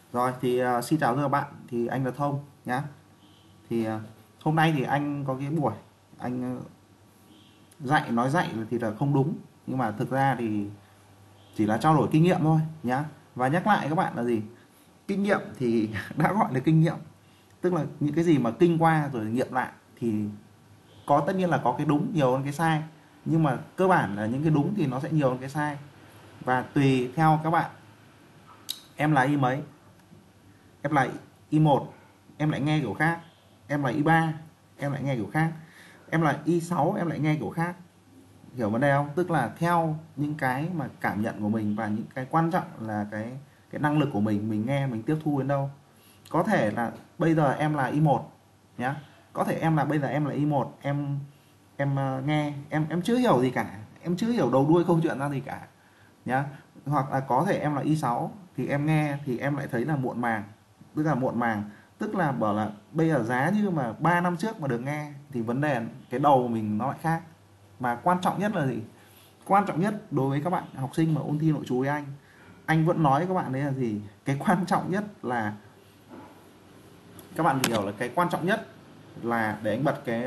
Rồi thì xin chào tất cả các bạn, thì anh là Thông nhá. Thì hôm nay thì anh có cái buổi anh nói dạy thì là không đúng, nhưng mà thực ra thì chỉ là trao đổi kinh nghiệm thôi nhá. Và nhắc lại các bạn là gì? Kinh nghiệm thì đã gọi là kinh nghiệm, tức là những cái gì mà kinh qua rồi nghiệm lại thì tất nhiên là có cái đúng nhiều hơn cái sai, nhưng mà cơ bản là những cái đúng thì nó sẽ nhiều hơn cái sai, và tùy theo các bạn. Em là y mấy, em là Y1 em lại nghe kiểu khác, em là Y3 em lại nghe kiểu khác, em là Y6 em lại nghe kiểu khác. Hiểu vấn đề không? Tức là theo những cái mà cảm nhận của mình, và những cái quan trọng là cái năng lực của mình nghe mình tiếp thu đến đâu. Có thể là bây giờ em là Y1 nhá, có thể bây giờ em là Y1, em nghe em chưa hiểu gì cả, em chưa hiểu đầu đuôi câu chuyện ra gì cả nhá. Hoặc là có thể em là Y6 thì em nghe thì em lại thấy là muộn màng, tức là bảo là bây giờ giá như mà 3 năm trước mà được nghe thì vấn đề cái đầu của mình nó lại khác. Mà quan trọng nhất là gì? Quan trọng nhất đối với các bạn học sinh mà ôn thi nội trú với anh vẫn nói với các bạn đấy là gì? Cái quan trọng nhất là các bạn hiểu là cái quan trọng nhất là để anh bật cái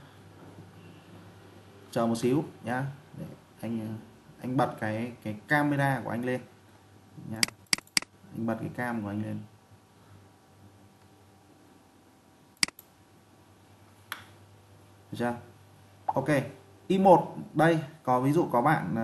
chờ một xíu nhá. Để anh bật cái camera của anh lên nhá. Anh bật cái cam của anh lên. Được chưa? Ok. Y1 đây có ví dụ có bạn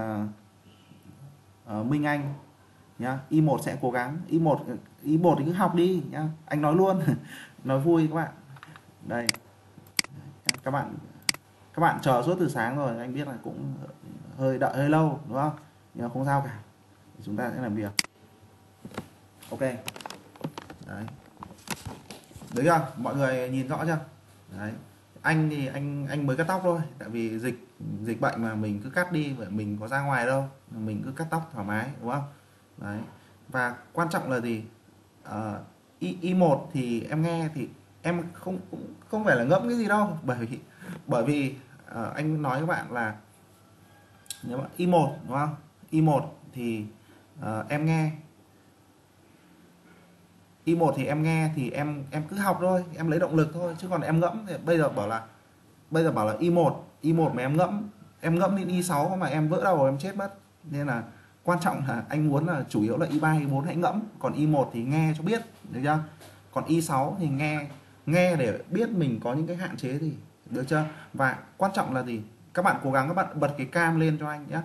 Minh Anh nhá. Y1 sẽ cố gắng, Y1 thì cứ học đi nhá. Anh nói luôn, nói vui các bạn. Đây, các bạn chờ suốt từ sáng rồi, anh biết là cũng đợi hơi lâu đúng không? Nhưng mà không sao cả. Chúng ta sẽ làm việc. Ok. Đấy. Được chưa? Mọi người nhìn rõ chưa? Đấy. Anh thì anh mới cắt tóc thôi, tại vì dịch bệnh mà mình cứ cắt đi, bởi mình có ra ngoài đâu, mình cứ cắt tóc thoải mái đúng không? Đấy. Và quan trọng là gì? Y1 thì em nghe thì em cũng không phải là ngẫm cái gì đâu, bởi vì anh nói các bạn là nếu mà Y1 đúng không? Y1 thì em nghe Y1 thì em nghe thì em cứ học thôi, em lấy động lực thôi, chứ còn em ngẫm thì bây giờ bảo là Y1 mà em ngẫm đến Y6 mà em vỡ đầu em chết mất. Nên là quan trọng là anh muốn là chủ yếu là Y3 Y4 hãy ngẫm, còn Y1 thì nghe cho biết, được chưa? Còn Y6 thì nghe để biết mình có những cái hạn chế gì, được chưa? Và quan trọng là gì? Các bạn cố gắng các bạn bật cái cam lên cho anh nhé.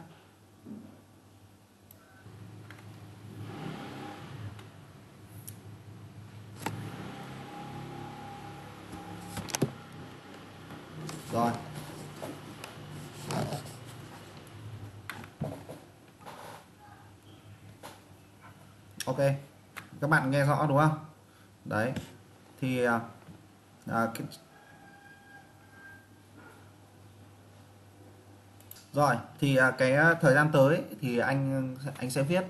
Rồi. Ok. Các bạn nghe rõ đúng không? Đấy. Thì cái, rồi thì cái thời gian tới thì anh sẽ viết,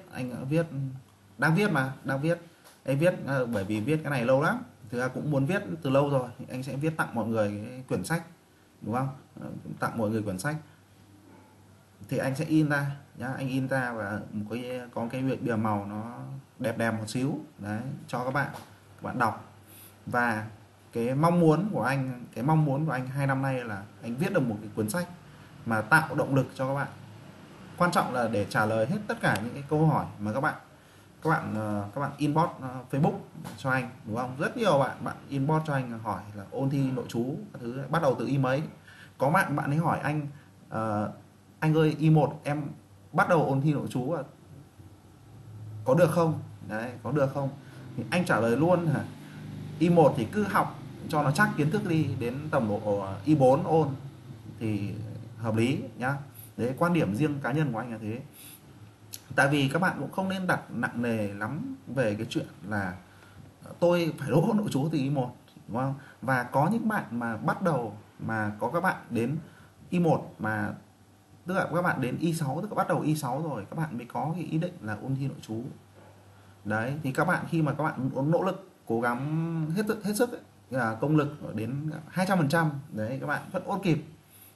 đang viết anh viết bởi vì viết cái này lâu lắm, thực ra cũng muốn viết từ lâu rồi. Anh sẽ viết tặng mọi người cái quyển sách đúng không? Tặng mọi người quyển sách thì anh sẽ in ra nhá, anh in ra và có cái bìa màu nó đẹp đẹp một xíu đấy cho các bạn đọc. Và cái mong muốn của anh 2 năm nay là anh viết được một cái cuốn sách mà tạo động lực cho các bạn. Quan trọng là để trả lời hết tất cả những cái câu hỏi mà các bạn inbox Facebook cho anh đúng không? Rất nhiều bạn inbox cho anh hỏi là ôn thi nội trú các thứ, bắt đầu từ Y mấy. Có bạn ấy hỏi anh anh ơi, Y1 em bắt đầu ôn thi nội trú có được không? Đấy, có được không? Thì anh trả lời luôn là Y1 thì cứ học cho nó chắc kiến thức đi, đến tầm độ Y4 ôn thì hợp lý nhá. Đấy, quan điểm riêng cá nhân của anh là thế. Tại vì các bạn cũng không nên đặt nặng nề lắm về cái chuyện là tôi phải đỗ nội trú từ Y1 đúng không? Và có những bạn mà bắt đầu mà có các bạn đến Y1 mà tức là các bạn đến Y6, tức là bắt đầu Y6 rồi các bạn mới có cái ý định là ôn thi nội trú. Đấy, thì các bạn khi mà các bạn nỗ lực cố gắng hết sức ấy, là công lực đến 200% đấy, các bạn vẫn ôn kịp.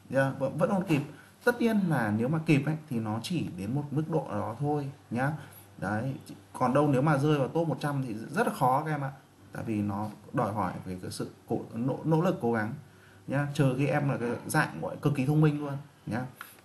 Vẫn ôn kịp. Tất nhiên là nếu mà kịp ấy, thì nó chỉ đến một mức độ đó thôi nhá. Đấy, còn đâu nếu mà rơi vào top 100 thì rất là khó các em ạ, tại vì nó đòi hỏi về cái sự nỗ lực cố gắng nhá, trừ khi em là cái dạng gọi cực kỳ thông minh luôn nhá.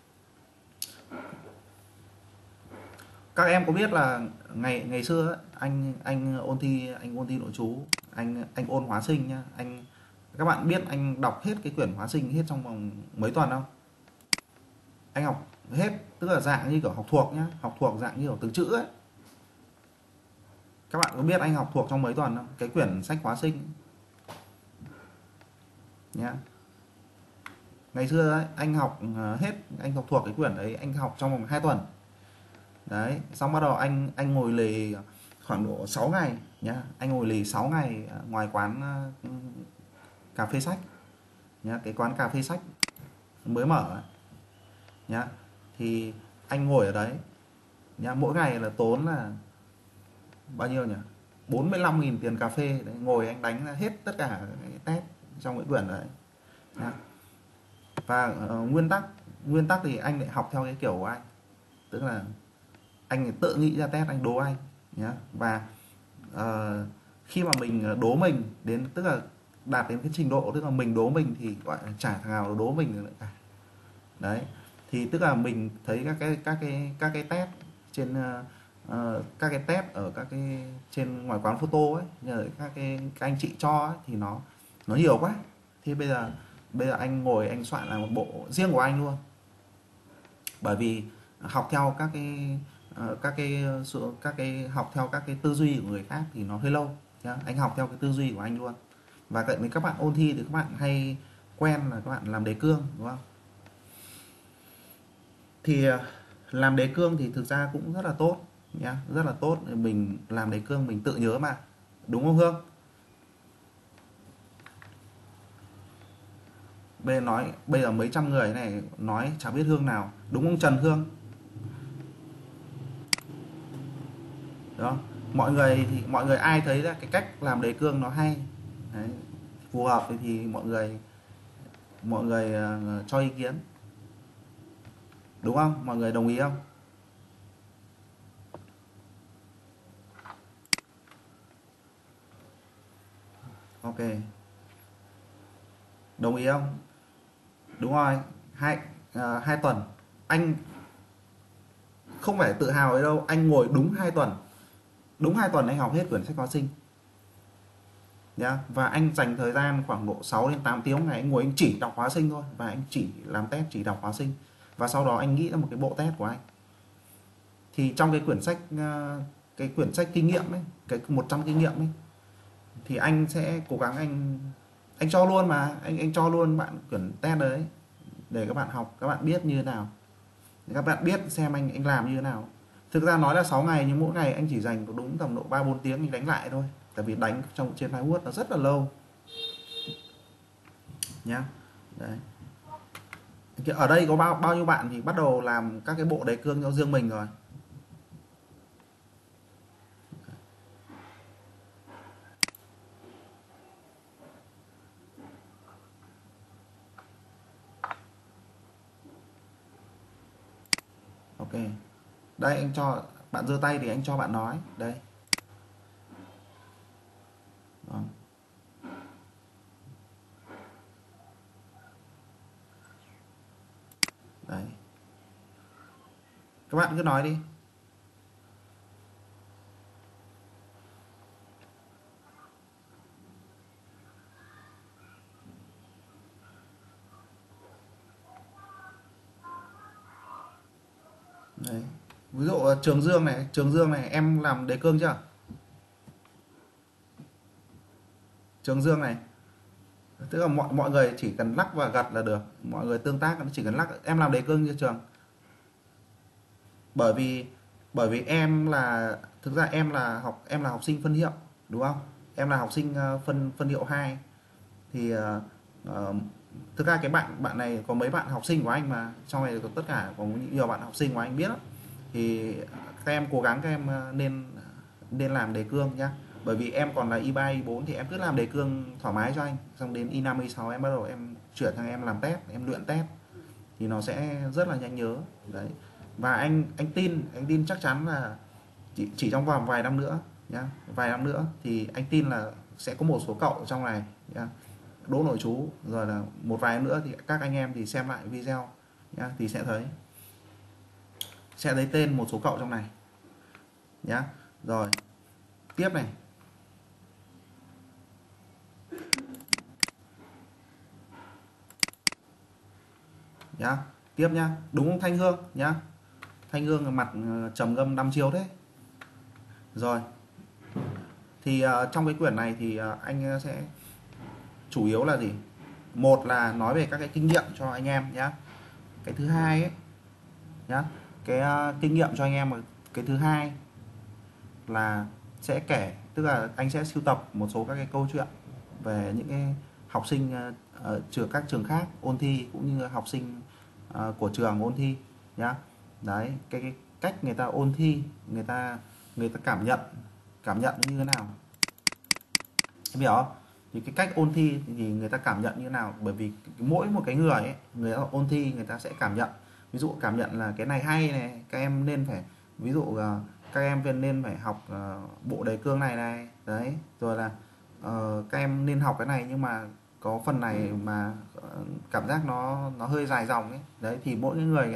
Các em có biết là ngày ngày xưa ấy, anh ôn thi nội trú, anh ôn hóa sinh nhá, các bạn biết anh đọc hết cái quyển hóa sinh hết trong vòng mấy tuần không? Anh học hết, tức là dạng như kiểu học thuộc nhá, học thuộc dạng như kiểu từng chữ ấy. Các bạn có biết anh học thuộc trong mấy tuần không? Cái quyển sách hóa sinh nhá. Ngày xưa ấy, anh học hết, anh học thuộc cái quyển đấy, anh học trong vòng 2 tuần. Đấy, xong bắt đầu anh ngồi lì khoảng độ 6 ngày nhá. Anh ngồi lì 6 ngày ngoài quán cà phê sách nhá, cái quán cà phê sách mới mở ấy, nhá. Thì anh ngồi ở đấy nhá, mỗi ngày là tốn là bao nhiêu nhỉ? 45.000 tiền cà phê đấy, ngồi anh đánh ra hết tất cả cái test trong cái quyển đấy nhá. Và nguyên tắc thì anh lại học theo cái kiểu của anh, tức là anh tự nghĩ ra test anh đố anh nhá. Và khi mà mình đố mình đến, tức là đạt đến cái trình độ tức là mình đố mình thì gọi là chả thằng nào đố mình được cả. Đấy, thì tức là mình thấy các cái test trên các cái test ở các cái trên ngoài quán photo ấy, nhờ các anh chị cho ấy, thì nó nhiều quá. Thì bây giờ anh ngồi anh soạn là một bộ riêng của anh luôn, bởi vì học theo các cái học theo các cái tư duy của người khác thì nó hơi lâu nhá. Anh học theo cái tư duy của anh luôn. Và cạnh với các bạn ôn thi thì các bạn hay quen là các bạn làm đề cương, đúng không? Thì làm đề cương thì thực ra cũng rất là tốt nhá, rất là tốt. Mình làm đề cương mình tự nhớ mà, đúng không Hương? Bây giờ mấy trăm người này nói chả biết Hương nào, đúng không Trần Hương? Đó, mọi người ai thấy là cái cách làm đề cương nó hay đấy, phù hợp thì mọi người cho ý kiến, đúng không? Mọi người đồng ý không? Ok, đồng ý không? Đúng rồi, 2 tuần. Anh không phải tự hào ấy đâu, anh ngồi đúng 2 tuần, đúng 2 tuần anh học hết quyển sách hóa sinh nhá. Và anh dành thời gian khoảng độ 6 đến 8 tiếng ngày, anh ngồi anh chỉ đọc hóa sinh thôi, và anh chỉ làm test, chỉ đọc hóa sinh. Và sau đó anh nghĩ ra một cái bộ test của anh. Thì trong cái quyển sách kinh nghiệm ấy, cái 100 kinh nghiệm ấy, thì anh sẽ cố gắng anh cho luôn mà, anh cho luôn bạn quyển test đấy để các bạn học, các bạn biết như thế nào, để các bạn biết xem anh làm như thế nào. Thực ra nói là 6 ngày nhưng mỗi ngày anh chỉ dành có đúng tầm độ 3-4 tiếng anh đánh lại thôi, tại vì đánh trong trên iWord nó rất là lâu nhá. Đấy, ở đây có bao nhiêu bạn thì bắt đầu làm các cái bộ đề cương cho riêng mình rồi? Ok, đây anh cho bạn giơ tay thì anh cho bạn nói đây. Đó. Đấy, các bạn cứ nói đi. Đấy, ví dụ Trường Dương này em làm đề cương chưa? Trường Dương này, tức là mọi người chỉ cần lắc và gật là được, mọi người tương tác, nó chỉ cần lắc. Em làm đề cương chưa Trường? Bởi vì em là, thực ra em là học sinh phân hiệu, đúng không? Em là học sinh phân hiệu 2. Thì thực ra cái bạn này có mấy bạn học sinh của anh mà, trong này có tất cả có nhiều bạn học sinh của anh biết đó. Thì các em cố gắng, các em nên làm đề cương nhá. Bởi vì em còn là Y3 Y4 thì em cứ làm đề cương thoải mái cho anh, xong đến Y5 Y6 em bắt đầu em chuyển sang em làm test, em luyện test thì nó sẽ rất là nhanh nhớ đấy. Và anh tin chắc chắn là chỉ trong vòng vài năm nữa nhá, vài năm nữa thì anh tin là sẽ có một số cậu ở trong này nhá, đỗ nội trú, rồi là một vài năm nữa thì các anh em thì xem lại video nhá, thì sẽ thấy tên một số cậu trong này nhá. Rồi tiếp này, nhá, tiếp nhá, đúng không Thanh Hương nhá, Thanh Hương mặt trầm ngâm 5 chiếu thế. Rồi thì trong cái quyển này thì anh sẽ chủ yếu là gì, một là nói về các cái kinh nghiệm cho anh em nhá, cái thứ hai ấy nhá, cái kinh nghiệm cho anh em, cái thứ hai là sẽ kể, tức là anh sẽ sưu tập một số các cái câu chuyện về những cái học sinh ở các trường khác ôn thi, cũng như học sinh của trường ôn thi nhá. Đấy, cái cách người ta ôn thi, người ta cảm nhận như thế nào, em hiểu không? Thì cái cách ôn thi thì người ta cảm nhận như thế nào, bởi vì mỗi một cái người ấy, người ta ôn thi người ta sẽ cảm nhận, ví dụ cảm nhận là cái này hay này, các em nên phải, ví dụ các em nên phải học bộ đề cương này đấy, rồi là các em nên học cái này nhưng mà có phần này mà cảm giác nó hơi dài dòng ấy, đấy thì mỗi người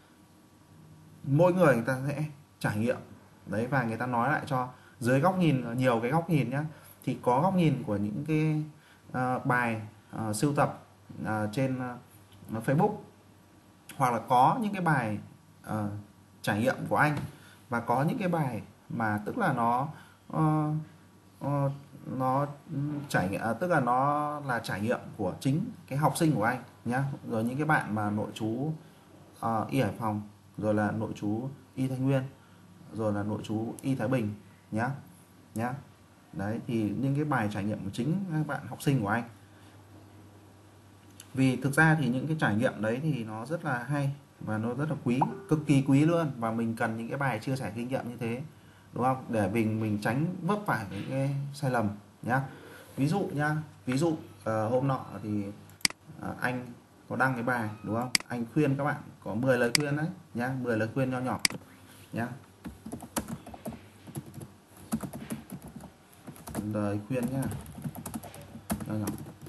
ta sẽ trải nghiệm đấy, và người ta nói lại cho dưới góc nhìn, nhiều cái góc nhìn nhá, thì có góc nhìn của những cái bài sưu tập trên Facebook, hoặc là có những cái bài trải nghiệm của anh, và có những cái bài mà tức là nó trải nghiệm, tức là nó là trải nghiệm của chính cái học sinh của anh nhá, rồi những cái bạn mà nội trú y Hải Phòng, rồi là nội trú y Thái Nguyên, rồi là nội trú y Thái Bình nhá. Đấy thì những cái bài trải nghiệm của chính các bạn học sinh của anh, vì thực ra thì những cái trải nghiệm đấy thì nó rất là hay và nó rất là quý, cực kỳ quý luôn, và mình cần những cái bài chia sẻ kinh nghiệm như thế, đúng không, để mình tránh vấp phải những cái sai lầm nhá. Ví dụ nhá, hôm nọ thì anh có đăng cái bài, đúng không, anh khuyên các bạn có 10 lời khuyên đấy nhá, 10 lời khuyên nho nhỏ nhá, lời khuyên nhá, nho nhỏ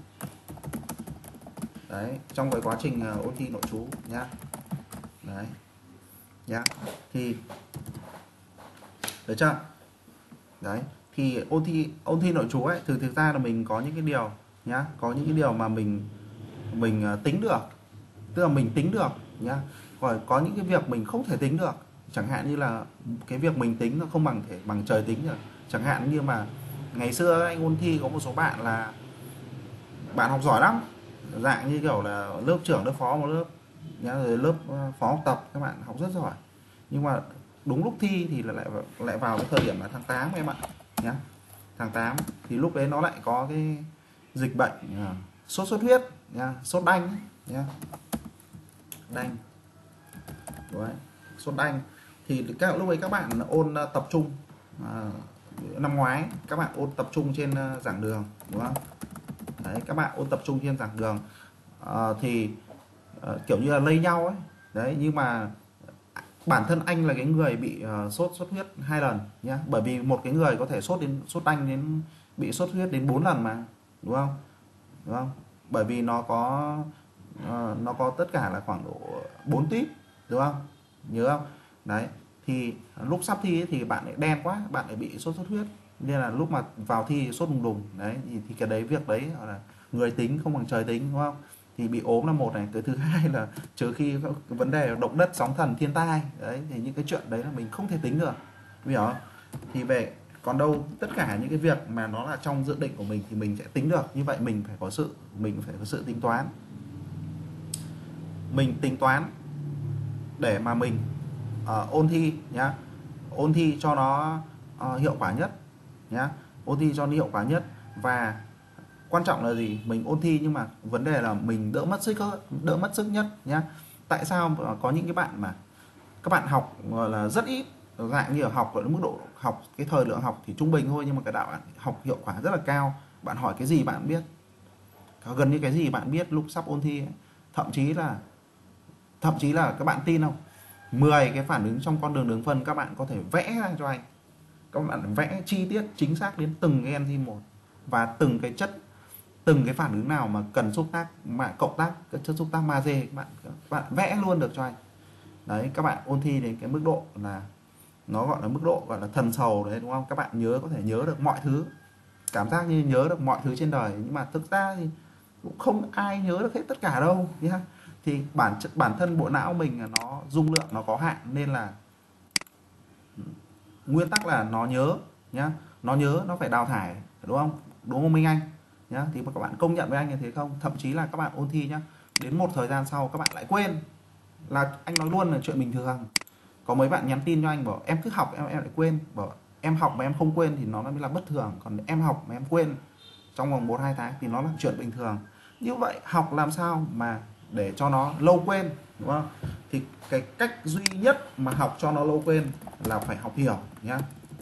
đấy, trong cái quá trình ôn thi nội trú nhá. Đấy nhá, thì được chưa? Đấy thì ôn thi nội trú ấy, thực ra là mình có những cái điều nhá, có những cái điều mà mình tính được, tức là mình tính được nhá, còn có những cái việc mình không thể tính được, chẳng hạn như là cái việc mình tính nó không bằng trời tính được, chẳng hạn như mà ngày xưa anh ôn thi có một số bạn là bạn học giỏi lắm, dạng như kiểu là lớp trưởng lớp phó một lớp nhá, rồi lớp phó học tập các bạn học rất giỏi, nhưng mà đúng lúc thi thì lại vào cái thời điểm là tháng 8 em ạ nhá, tháng 8 thì lúc đấy nó lại có cái dịch bệnh sốt xuất huyết nhá, sốt đanh nhá, đanh đấy, sốt đanh thì lúc ấy các bạn ôn tập trung, năm ngoái các bạn ôn tập trung trên giảng đường, đúng không? Đấy, các bạn ôn tập trung trên giảng đường thì kiểu như là lây nhau ấy đấy, nhưng mà bản thân anh là cái người bị sốt xuất huyết 2 lần nhá, bởi vì một cái người có thể sốt đanh đến bị sốt huyết đến 4 lần mà, đúng không, bởi vì nó có tất cả là khoảng độ 4 típ, đúng không, nhớ không? Đấy thì lúc sắp thi ấy, thì bạn lại đen quá, bạn lại bị sốt xuất huyết, nên là lúc mà vào thi sốt đùng đùng đấy, thì cái đấy, việc đấy là người tính không bằng trời tính, đúng không? Thì bị ốm là một này, cái thứ hai là trừ khi có vấn đề động đất sóng thần thiên tai đấy, thì những cái chuyện đấy là mình không thể tính được, hiểu không? Thì về còn đâu tất cả những cái việc mà nó là trong dự định của mình thì mình sẽ tính được, như vậy mình phải có sự tính toán, để mà mình ôn thi nhá, ôn thi cho nó hiệu quả nhất nhá, ôn thi cho nó hiệu quả nhất, và quan trọng là gì, mình ôn thi nhưng mà vấn đề là mình đỡ mất sức nhất nhá. Tại sao có những cái bạn mà các bạn học là rất ít, dạng như ở học ở mức độ học, cái thời lượng học thì trung bình thôi, nhưng mà cái đạo bạn học hiệu quả rất là cao, bạn hỏi cái gì bạn biết, gần như cái gì bạn biết lúc sắp ôn thi ấy. Thậm chí là các bạn tin không, 10 cái phản ứng trong con đường đường phân các bạn có thể vẽ ra cho anh, các bạn vẽ chi tiết chính xác đến từng cái enzyme một, và từng cái chất, từng cái phản ứng nào mà cần xúc tác mà cộng tác cái chất xúc tác magie, các bạn vẽ luôn được cho anh. Đấy, các bạn ôn thi đến cái mức độ là nó gọi là mức độ gọi là thần sầu đấy, đúng không? Các bạn có thể nhớ được mọi thứ, cảm giác như nhớ được mọi thứ trên đời, nhưng mà thực ra thì cũng không ai nhớ được hết tất cả đâu nhá. Thì bản thân bộ não mình là nó dung lượng nó có hạn, nên là nguyên tắc là nó nhớ nhá, nó nhớ nó phải đào thải, đúng không? Đúng không Minh Anh nhá? Thì các bạn công nhận với anh như thế không? Thậm chí là các bạn ôn thi nhá, đến một thời gian sau các bạn lại quên, là anh nói luôn là chuyện bình thường. Có mấy bạn nhắn tin cho anh bảo em cứ học em lại quên, bảo em học mà em không quên thì nó mới là bất thường, còn em học mà em quên trong vòng 1-2 tháng thì nó là chuyện bình thường. Như vậy học làm sao mà để cho nó lâu quên, đúng không? Thì cái cách duy nhất mà học cho nó lâu quên là phải học hiểu nhá.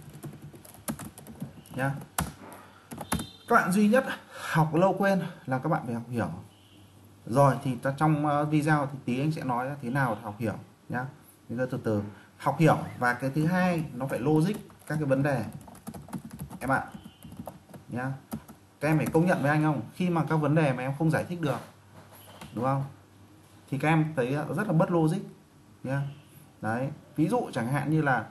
Các bạn duy nhất học lâu quên là các bạn phải học hiểu. Rồi thì trong video thì tí anh sẽ nói thế nào để học hiểu nhá. Bây giờ từ từ học hiểu, và cái thứ hai nó phải logic các cái vấn đề em ạ nhá. Các em phải công nhận với anh không, khi mà các vấn đề mà em không giải thích được, đúng không, thì các em thấy rất là bất logic nhá. Đấy, ví dụ chẳng hạn như là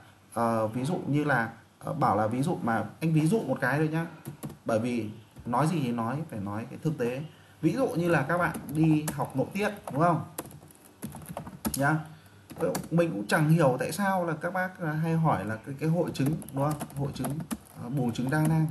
bảo là ví dụ mà anh ví dụ một cái thôi nhá, bởi vì nói gì thì nói phải nói cái thực tế. Ví dụ như là các bạn đi học nội tiết, đúng không nhá, mình cũng chẳng hiểu tại sao là các bác hay hỏi là cái hội chứng, đúng không, hội chứng buồng trứng đa nang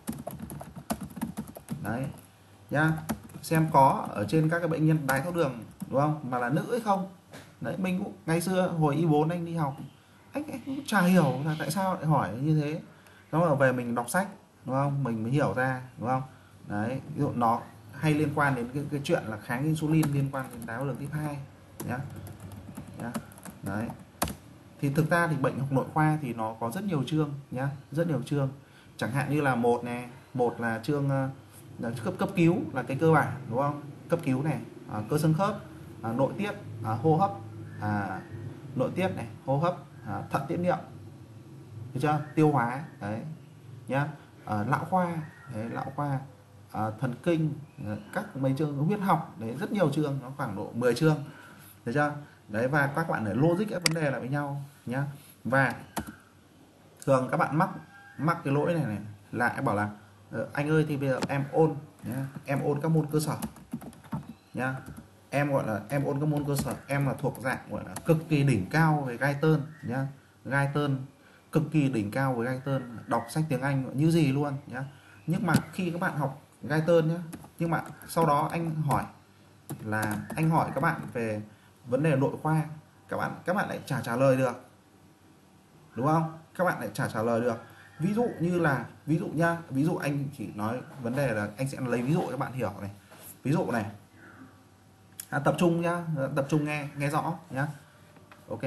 đấy nhá, xem có ở trên các cái bệnh nhân đái tháo đường, đúng không, mà là nữ hay không. Đấy, mình cũng ngày xưa hồi Y4 anh đi học, anh cũng chả hiểu là tại sao lại hỏi như thế. Đó là về mình đọc sách, đúng không, mình mới hiểu ra, đúng không. Đấy, ví dụ nó hay liên quan đến cái chuyện là kháng insulin liên quan đến đái tháo đường type 2 nhá. Đấy, thì thực ra thì bệnh học nội khoa thì nó có rất nhiều chương nhá, rất nhiều chương. Chẳng hạn như là một là chương là cấp cứu là cái cơ bản, đúng không, cấp cứu này, cơ xương khớp, nội tiết, hô hấp, nội tiết này, hô hấp, thận tiết niệu, được chưa, tiêu hóa đấy nhá, lão khoa đấy, lão khoa, thần kinh, các mấy chương huyết học đấy, rất nhiều chương, nó khoảng độ 10 chương, được chưa. Đấy, và các bạn phải logic các vấn đề lại với nhau nhá. Và thường các bạn mắc cái lỗi này là em bảo là anh ơi thì bây giờ em ôn nhá, em ôn các môn cơ sở nhá, em gọi là em ôn các môn cơ sở, em là thuộc dạng gọi là cực kỳ đỉnh cao về Guyton nhá, Guyton cực kỳ đỉnh cao với Guyton, đọc sách tiếng Anh như gì luôn nhá. Nhưng mà khi các bạn học Guyton nhá, nhưng mà sau đó anh hỏi các bạn về vấn đề nội khoa, các bạn lại chả trả lời được, đúng không, các bạn lại chả trả lời được. Ví dụ như là ví dụ anh chỉ nói vấn đề là anh sẽ lấy ví dụ cho các bạn hiểu này. Ví dụ này, tập trung nhá, tập trung nghe rõ nhá. Ok,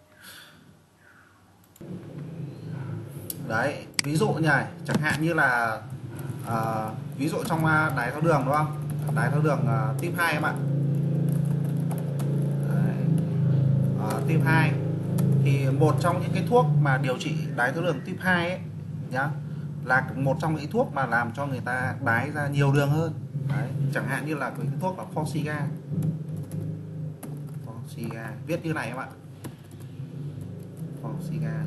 đấy, ví dụ như này, chẳng hạn như là ví dụ trong đái tháo đường, đúng không, đái tháo đường type 2 em ạ. Type 2 thì một trong những cái thuốc mà điều trị đái tháo đường type 2 ấy nhá, là một trong những thuốc mà làm cho người ta đái ra nhiều đường hơn. Đấy, chẳng hạn như là cái thuốc là Forxiga, viết như này em ạ, Forxiga.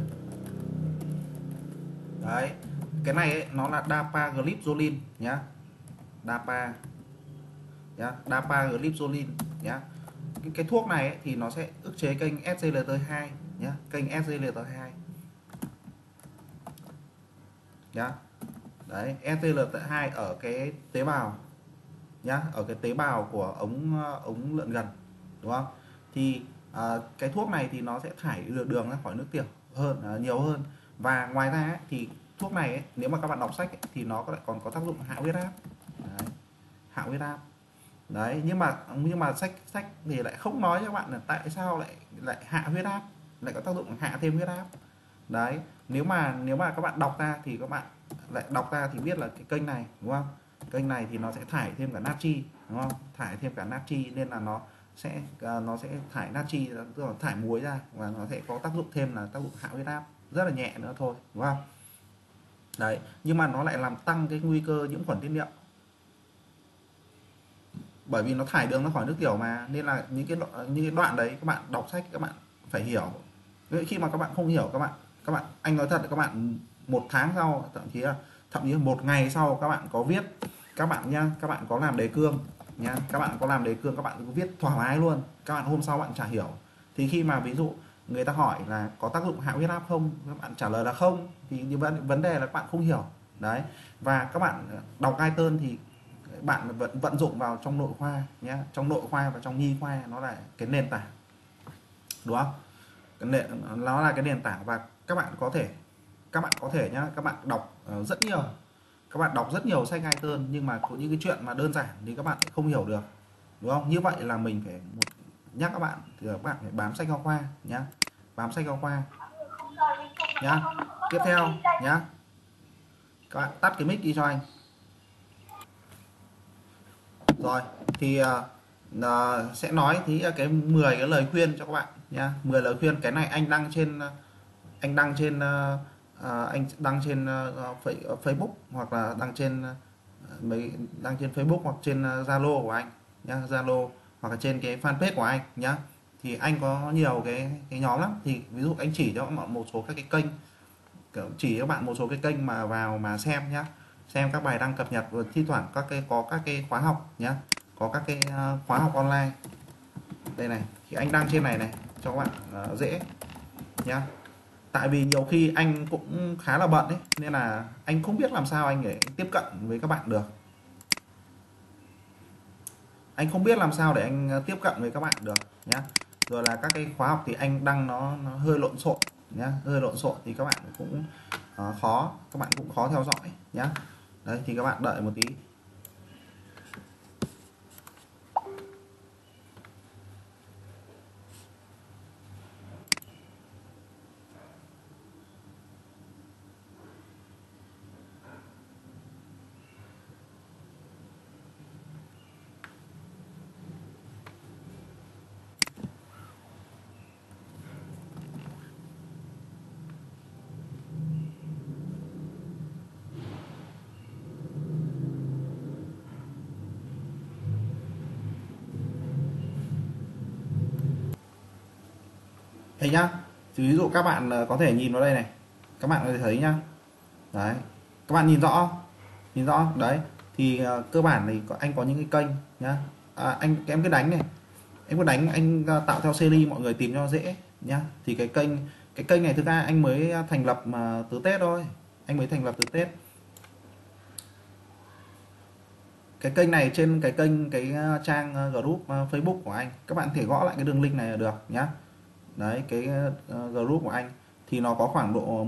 Đấy, cái này ấy, nó là dapagliflozin nhá, dapagliflozin nhá. Cái thuốc này ấy, thì nó sẽ ức chế kênh SGLT2 nhá, kênh SGLT2 nhá. Đấy, SGLT2 ở cái tế bào nhá, ở cái tế bào của ống lượn gần, đúng không. Thì cái thuốc này thì nó sẽ thải được đường ra khỏi nước tiểu hơn, nhiều hơn. Và ngoài ra ấy, thì thuốc này ấy, nếu mà các bạn đọc sách ấy, thì nó lại còn có tác dụng hạ huyết áp. Đấy, hạ huyết áp. Đấy, nhưng mà sách thì lại không nói cho các bạn là tại sao lại hạ huyết áp, lại có tác dụng hạ thêm huyết áp. Đấy, nếu mà các bạn đọc ra thì các bạn lại đọc ra thì biết là cái kênh này, đúng không, kênh này thì nó sẽ thải thêm cả natri, đúng không, thải thêm cả natri, nên là nó sẽ thải natri, tức là thải muối ra, và nó sẽ có tác dụng thêm là tác dụng hạ huyết áp, rất là nhẹ nữa thôi, đúng không. Đấy, nhưng mà nó lại làm tăng cái nguy cơ nhiễm khuẩn tiết niệu, bởi vì nó thải đường ra khỏi nước tiểu mà, nên là những cái đoạn đấy các bạn đọc sách các bạn phải hiểu. Khi mà các bạn không hiểu, các bạn anh nói thật là các bạn một tháng sau, thậm chí là một ngày sau các bạn có viết, các bạn nhá, các bạn có làm đề cương nhá, các bạn có làm đề cương, các bạn cứ viết thoải mái luôn, các bạn hôm sau bạn chả hiểu. Thì khi mà ví dụ người ta hỏi là có tác dụng hạ huyết áp không, các bạn trả lời là không, thì như vấn đề là các bạn không hiểu. Đấy, và các bạn đọc Guyton thì bạn vận dụng vào trong nội khoa nhé, trong nội khoa và trong nhi khoa nó là cái nền tảng, đúng không? Nó là cái nền tảng, và các bạn có thể nhá, các bạn đọc rất nhiều, các bạn đọc rất nhiều sách Guyton, nhưng mà có những cái chuyện mà đơn giản thì các bạn không hiểu được, đúng không? Như vậy là mình phải nhắc các bạn thì các bạn phải bám sách giáo khoa nhá, bám sách giáo khoa nhá. Tiếp theo nhá, các bạn tắt cái mic đi cho anh. Rồi thì sẽ nói thì cái 10 cái lời khuyên cho các bạn nha, 10 lời khuyên. Cái này anh đăng trên Facebook, hoặc là đăng trên Facebook hoặc trên Zalo của anh nhá, Zalo hoặc là trên cái fanpage của anh nhá. Thì anh có nhiều cái nhóm lắm, thì ví dụ anh chỉ cho các bạn một số các cái kênh, chỉ cho bạn một số cái kênh mà vào mà xem nhá, xem các bài đăng cập nhật, và thi thoảng có các cái khóa học nhá, có các cái khóa học online. Đây này, thì anh đăng trên này này cho các bạn dễ nhá. Tại vì nhiều khi anh cũng khá là bận đấy, nên là anh không biết làm sao anh để tiếp cận với các bạn được, anh không biết làm sao để anh tiếp cận với các bạn được nhá. Rồi là các cái khóa học thì anh đăng nó hơi lộn xộn nhá, hơi lộn xộn thì các bạn cũng khó theo dõi nhá. Đấy thì các bạn đợi một tí. Đây nhá, thì ví dụ các bạn có thể nhìn vào đây này, các bạn có thể thấy nhá. Đấy, các bạn nhìn rõ không? Nhìn rõ không? Đấy thì cơ bản thì anh có những cái kênh nhá. Em cứ đánh này, em cứ đánh, anh tạo theo series mọi người tìm cho dễ nhá. Thì cái kênh này thực ra anh mới thành lập mà từ Tết thôi, anh mới thành lập từ Tết. Cái kênh này trên cái trang group Facebook của anh, các bạn thể gõ lại cái đường link này là được nhá. Đấy, cái group của anh thì nó có khoảng độ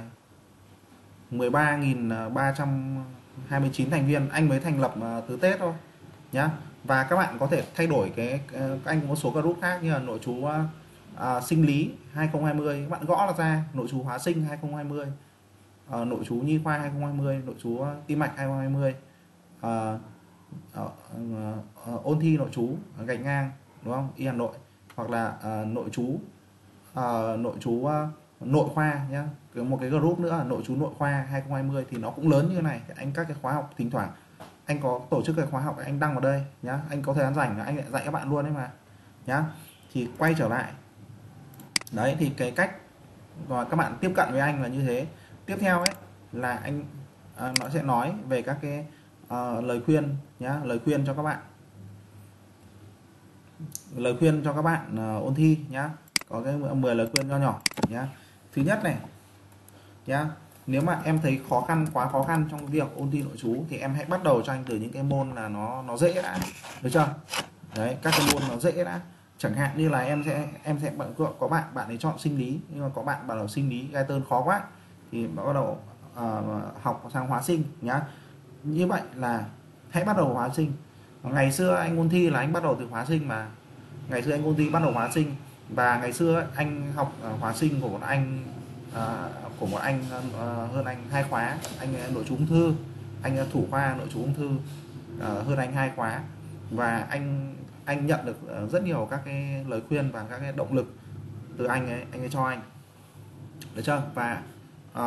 13.329 thành viên, anh mới thành lập từ Tết thôi nhá. Và các bạn có thể thay đổi anh có một số group khác như là nội trú sinh lý 2020, các bạn gõ là ra nội trú hóa sinh 2020, nội trú nhi khoa 2020, nội trú tim mạch 2020, ôn thi nội trú gạch ngang, đúng không, y Hà Nội, hoặc là nội trú nội khoa nhá. Một cái group nữa là nội trú nội khoa 2020 thì nó cũng lớn như này. Anh các cái khóa học thỉnh thoảng anh có tổ chức cái khóa học anh đăng vào đây nhá, anh có thời gian rảnh anh lại dạy các bạn luôn đấy mà nhá. Thì quay trở lại đấy, thì cái cách rồi các bạn tiếp cận với anh là như thế. Tiếp theo ấy là anh nó sẽ nói về các cái lời khuyên nhá, lời khuyên cho các bạn ôn thi nhá. Có cái 10 lời khuyên nho nhỏ nhá. Thứ nhất này nhá, nếu mà em thấy quá khó khăn trong việc ôn thi nội trú thì em hãy bắt đầu cho anh từ những cái môn là nó dễ đã, được chưa? Đấy, các cái môn nó dễ đã. Chẳng hạn như là em sẽ có bạn ấy chọn sinh lý, nhưng mà có bạn bảo là sinh lý Guyton khó quá thì bắt đầu học sang hóa sinh nhá. Như vậy là hãy bắt đầu hóa sinh. Ngày xưa anh ôn thi là anh bắt đầu từ hóa sinh mà, ngày xưa anh ôn thi bắt đầu hóa sinh. Và ngày xưa anh học hóa sinh của một anh hơn anh 2 khóa, anh nội trú ung thư, anh thủ khoa nội trú ung thư, hơn anh 2 khóa. Và anh nhận được rất nhiều các cái lời khuyên và các cái động lực từ anh ấy cho anh, được chưa? Và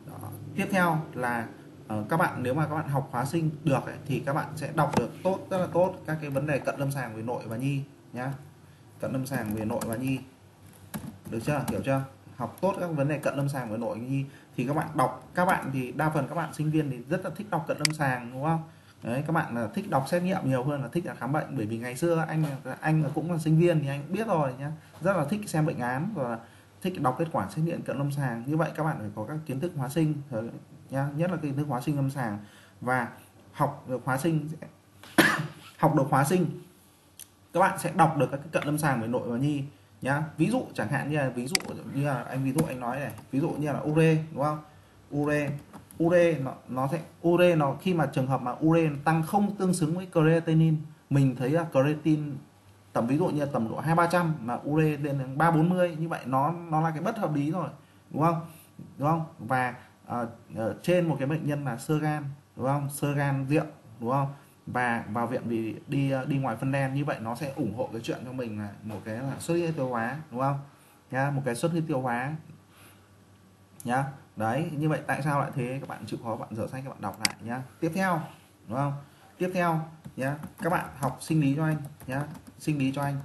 Đó. Tiếp theo là các bạn nếu mà các bạn học hóa sinh được ấy, thì các bạn sẽ đọc được tốt, rất là tốt các cái vấn đề cận lâm sàng về nội và nhi nhá. Cận lâm sàng về nội và nhi, được chưa, hiểu chưa? Học tốt các vấn đề cận lâm sàng về nội nhi thì các bạn đọc, các bạn thì đa phần các bạn sinh viên thì rất là thích đọc cận lâm sàng, đúng không? Đấy, các bạn là thích đọc xét nghiệm nhiều hơn là thích là khám bệnh, bởi vì ngày xưa anh cũng là sinh viên thì anh biết rồi nhá, rất là thích xem bệnh án và thích đọc kết quả xét nghiệm cận lâm sàng. Như vậy các bạn phải có các kiến thức hóa sinh nhá, nhất là kiến thức hóa sinh lâm sàng, và học được hóa sinh học được hóa sinh các bạn sẽ đọc được các cái cận lâm sàng về nội và nhi nhá. Ví dụ chẳng hạn như là ví dụ anh nói này, ví dụ như là ure, đúng không? Ure nó khi mà trường hợp mà ure tăng không tương xứng với creatinine, mình thấy là creatine tầm ví dụ như tầm độ 200-300 mà ure lên đến 340, như vậy nó là cái bất hợp lý rồi, đúng không? Và trên một cái bệnh nhân là xơ gan, đúng không? Xơ gan rượu, đúng không? Và vào viện vì đi ngoài phân đen, như vậy nó sẽ ủng hộ cái chuyện cho mình là một cái là xuất huyết tiêu hóa, đúng không nhá, một cái xuất huyết tiêu hóa nhá. Đấy, như vậy tại sao lại thế, các bạn chịu khó bạn dở sách các bạn đọc lại nhá. Tiếp theo, đúng không, tiếp theo nhá, các bạn học sinh lý cho anh nhá, sinh lý cho anh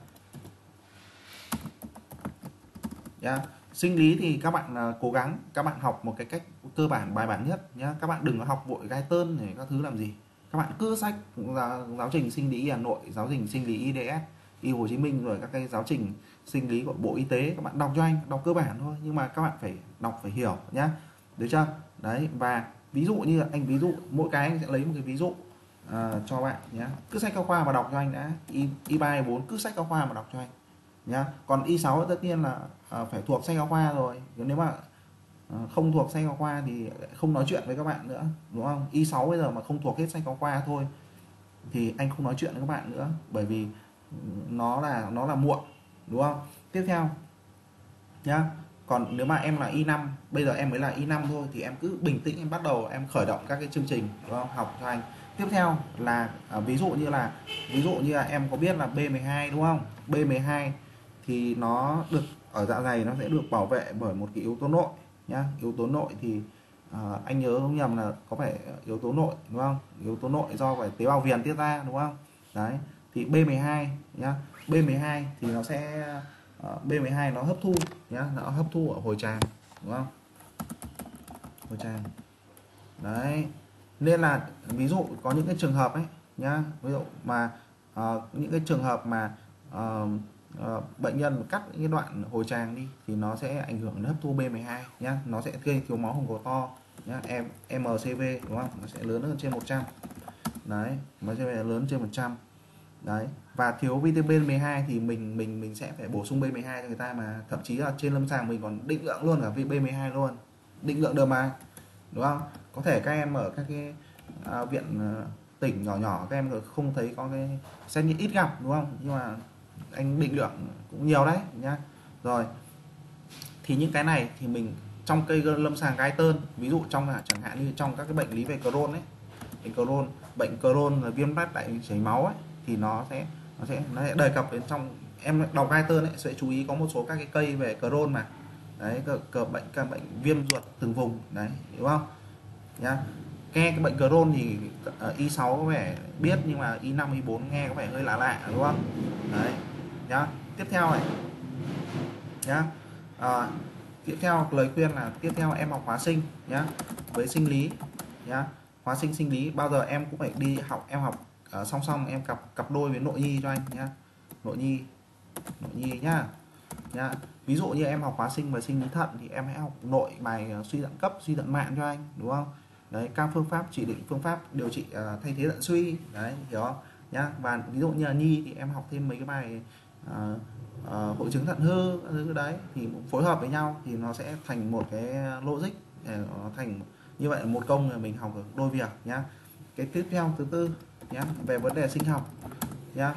nhá. Sinh lý thì các bạn cố gắng các bạn học một cái cách cơ bản bài bản nhất nhá, các bạn đừng có học vội gai tơn này các thứ làm gì. Các bạn cứ sách giáo trình sinh lý Hà Nội, giáo trình sinh lý IDS, Y Hồ Chí Minh, rồi các cái giáo trình sinh lý của Bộ Y tế, các bạn đọc cho anh, đọc cơ bản thôi, nhưng mà các bạn phải đọc phải hiểu nhá, được chưa? Đấy, và ví dụ như anh ví dụ mỗi cái anh sẽ lấy một cái ví dụ cho bạn nhé. Cứ sách giáo khoa mà đọc cho anh đã, Y3 Y4 cứ sách giáo khoa mà đọc cho anh nhá. Còn Y6 tất nhiên là phải thuộc sách giáo khoa rồi, nếu mà không thuộc sách giáo khoa thì không nói chuyện với các bạn nữa, đúng không? Y6 bây giờ mà không thuộc hết sách giáo khoa thôi thì anh không nói chuyện với các bạn nữa, bởi vì nó là muộn, đúng không? Tiếp theo nhá, còn nếu mà em là Y5, bây giờ em mới là Y5 thôi, thì em cứ bình tĩnh, em bắt đầu em khởi động các cái chương trình, đúng không? Học cho anh. Tiếp theo là ví dụ như là em có biết là B12, đúng không? B12 thì nó được ở dạ dày, nó sẽ được bảo vệ bởi một cái yếu tố nội nhá. Yếu tố nội thì anh nhớ không nhầm là có phải yếu tố nội, đúng không? Yếu tố nội do phải tế bào viền tiết ra, đúng không? Đấy, thì B12 nhá, B12 thì nó sẽ B12 nó hấp thu nhá, nó hấp thu ở hồi tràng, đúng không? Hồi tràng. Đấy, nên là ví dụ có những cái trường hợp ấy nhá, ví dụ mà những cái trường hợp mà bệnh nhân cắt những cái đoạn hồi tràng đi thì nó sẽ ảnh hưởng đến hấp thu B12 nhá, nó sẽ gây thiếu máu hồng cầu to nhá, MCV, đúng không? Nó sẽ lớn hơn trên 100. Đấy, nó sẽ lớn trên 100. Đấy, và thiếu vitamin B12 thì mình sẽ phải bổ sung B12 cho người ta, mà thậm chí là trên lâm sàng mình còn định lượng luôn cả B12 luôn, định lượng được mà, đúng không? Có thể các em ở các cái viện tỉnh nhỏ nhỏ các em không thấy có cái xét nghiệm ít gặp, đúng không? Nhưng mà anh định lượng cũng nhiều đấy nhá. Rồi thì những cái này thì mình trong cây lâm sàng gai tơn, ví dụ chẳng hạn như trong các cái bệnh lý về Crohn ấy, bệnh Crohn là viêm loét đại chảy máu ấy, thì nó sẽ đề cập đến trong em đọc gai tơn ấy, sẽ chú ý có một số các cái cây về Crohn mà. Đấy, các bệnh viêm ruột từng vùng đấy, đúng không nhá. Nghe cái bệnh Crohn thì Y6 có vẻ biết, nhưng mà Y5 Y4 nghe có vẻ hơi lạ lạ, đúng không? Đấy nhá. Tiếp theo này nhá, tiếp theo lời khuyên là tiếp theo em học hóa sinh nhá, với sinh lý nhá. Hóa sinh sinh lý bao giờ em cũng phải đi học, em học song song em cặp đôi với nội nhi cho anh nhá, nội nhi nhá. Ví dụ như em học hóa sinh và sinh lý thận thì em hãy học nội bài suy thận cấp, suy thận mạn cho anh, đúng không? Đấy, các phương pháp chỉ định, phương pháp điều trị thay thế thận suy, đấy, hiểu không nhá. Và ví dụ như là nhi thì em học thêm mấy cái bài hội chứng thận hư thứ đấy, thì phối hợp với nhau thì nó sẽ thành một cái logic, nó thành như vậy, một công là mình học được đôi việc nhá. Cái tiếp theo thứ tư nhá, về vấn đề sinh học nhá.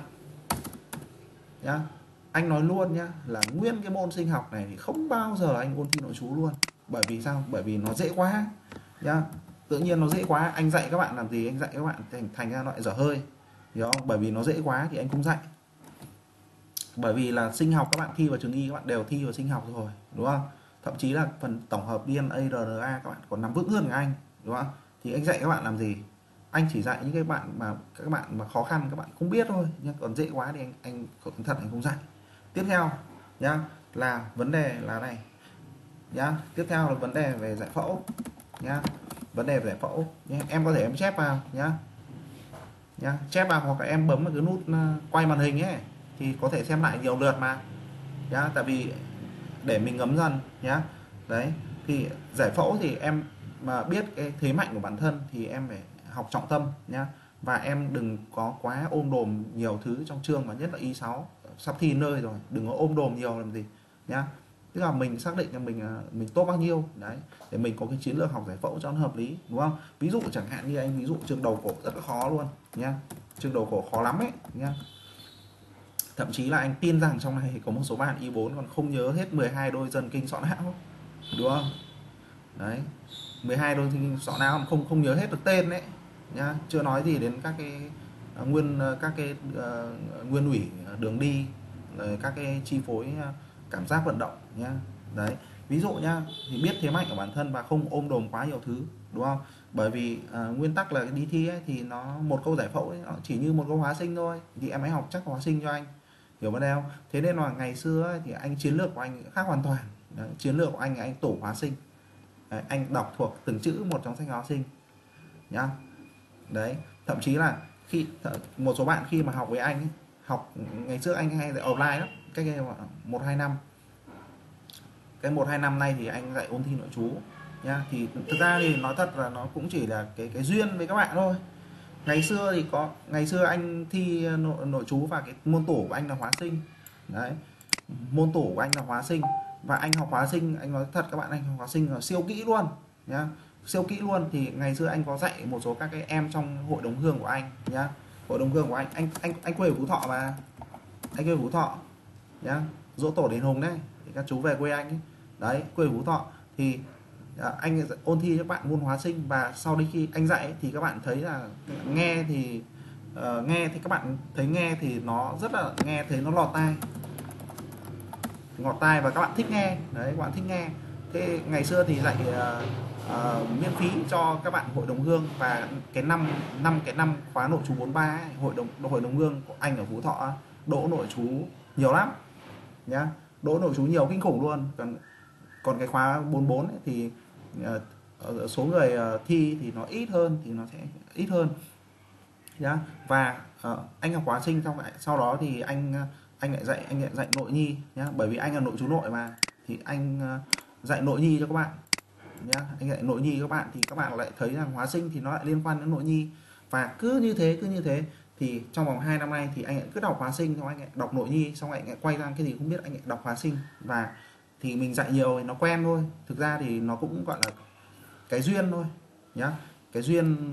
Anh nói luôn nhá, là nguyên cái môn sinh học này thì không bao giờ anh ôn thi nội trú luôn. Bởi vì sao? Bởi vì nó dễ quá nhá. Tự nhiên nó dễ quá, anh dạy các bạn làm gì? Anh dạy các bạn thành ra loại dở hơi, hiểu không? Bởi vì nó dễ quá thì anh không dạy. Bởi vì là sinh học các bạn thi vào trường y, các bạn đều thi vào sinh học rồi, đúng không? thậm chí là phần tổng hợp DNA RNA các bạn còn nắm vững hơn cả anh, đúng không? Thì anh dạy các bạn làm gì? Anh chỉ dạy những cái bạn mà các bạn mà khó khăn các bạn không biết thôi, nhưng còn dễ quá thì anh thật anh không dạy. Tiếp theo nhá, là vấn đề là này nhá, tiếp theo là vấn đề về giải phẫu nhá, vấn đề về giải phẫu nhá. Em có thể em chép vào nhá, chép vào hoặc là em bấm vào cái nút quay màn hình ấy thì có thể xem lại nhiều lượt mà nhá, tại vì để mình ngấm dần nhá. Đấy, thì giải phẫu thì em mà biết cái thế mạnh của bản thân thì em phải học trọng tâm nhá, và em đừng có quá ôm đồm nhiều thứ trong chương, mà nhất là Y6 sắp thi nơi rồi, đừng có ôm đồm nhiều làm gì nhá. Tức là mình xác định là mình tốt bao nhiêu đấy, để mình có cái chiến lược học giải phẫu cho nó hợp lý, đúng không? Ví dụ chẳng hạn như anh ví dụ chương đầu cổ rất là khó luôn nhá, chương đầu cổ khó lắm ấy nhá. Thậm chí là anh tin rằng trong này có một số bạn Y4 còn không nhớ hết 12 đôi dần kinh sọ não, đúng không? Đấy, 12 đôi kinh sọ não còn không nhớ hết được tên đấy nhá, chưa nói gì đến các cái nguyên ủy đường đi, rồi các cái chi phối cảm giác vận động nhá. Đấy, ví dụ nhá, thì biết thế mạnh của bản thân và không ôm đồm quá nhiều thứ, đúng không? Bởi vì nguyên tắc là đi thi ấy, thì nó một câu giải phẫu ấy, nó chỉ như một câu hóa sinh thôi, thì em hãy học chắc hóa sinh cho anh, hiểu vấn đề không? Thế nên là ngày xưa ấy, thì anh chiến lược của anh khác hoàn toàn. Đấy, chiến lược của anh tổ hóa sinh. Đấy, anh đọc thuộc từng chữ một trong sách hóa sinh nhá. Đấy, thậm chí là khi một số bạn khi mà học với anh ấy, học ngày trước anh hay dạy offline lắm, cách đây 1-2 năm, cái 1-2 năm nay thì anh dạy ôn thi nội trú nha. Thì thực ra thì nói thật là nó cũng chỉ là cái duyên với các bạn thôi. Ngày xưa anh thi nội trú và cái môn tủ của anh là hóa sinh. Đấy, môn tủ của anh là hóa sinh, và anh học hóa sinh, anh nói thật các bạn, anh học hóa sinh là siêu kỹ luôn nhá, siêu kỹ luôn. Thì ngày xưa anh có dạy một số các cái em trong hội đồng hương của anh nhá, hội đồng hương của anh quê ở Phú Thọ mà, anh quê ở Phú Thọ nhá, dỗ tổ đền Hùng đấy, thì các chú về quê anh ấy. Đấy, quê ở Phú Thọ thì anh ôn thi cho các bạn môn hóa sinh, và sau đấy khi anh dạy ấy, thì các bạn thấy là nghe thì các bạn thấy nghe thì nó rất là nghe thấy nó lọt tai, ngọt tai, và các bạn thích nghe. Đấy, các bạn thích nghe. Thế ngày xưa thì dạy miễn phí cho các bạn hội đồng hương, và cái năm khóa nội trú 43 ấy, hội đồng hương của anh ở Phú Thọ đỗ nội trú nhiều lắm nhá, đỗ nội trú nhiều kinh khủng luôn. Còn cái khóa 44 ấy thì số người thi thì nó ít hơn, thì nó sẽ ít hơn nhá. Và anh học hóa sinh xong lại sau đó thì anh lại dạy nội nhi nhá, bởi vì anh là nội trú nội mà, thì anh dạy nội nhi cho các bạn nhá. Anh dạy nội nhi các bạn thì các bạn lại thấy rằng hóa sinh thì nó lại liên quan đến nội nhi, và cứ như thế thì trong vòng 2 năm nay thì anh lại cứ đọc hóa sinh, xong anh lại đọc nội nhi, xong anh lại quay sang cái gì không biết anh lại đọc hóa sinh, và thì mình dạy nhiều thì nó quen thôi. Thực ra thì nó cũng gọi là cái duyên thôi nhá, cái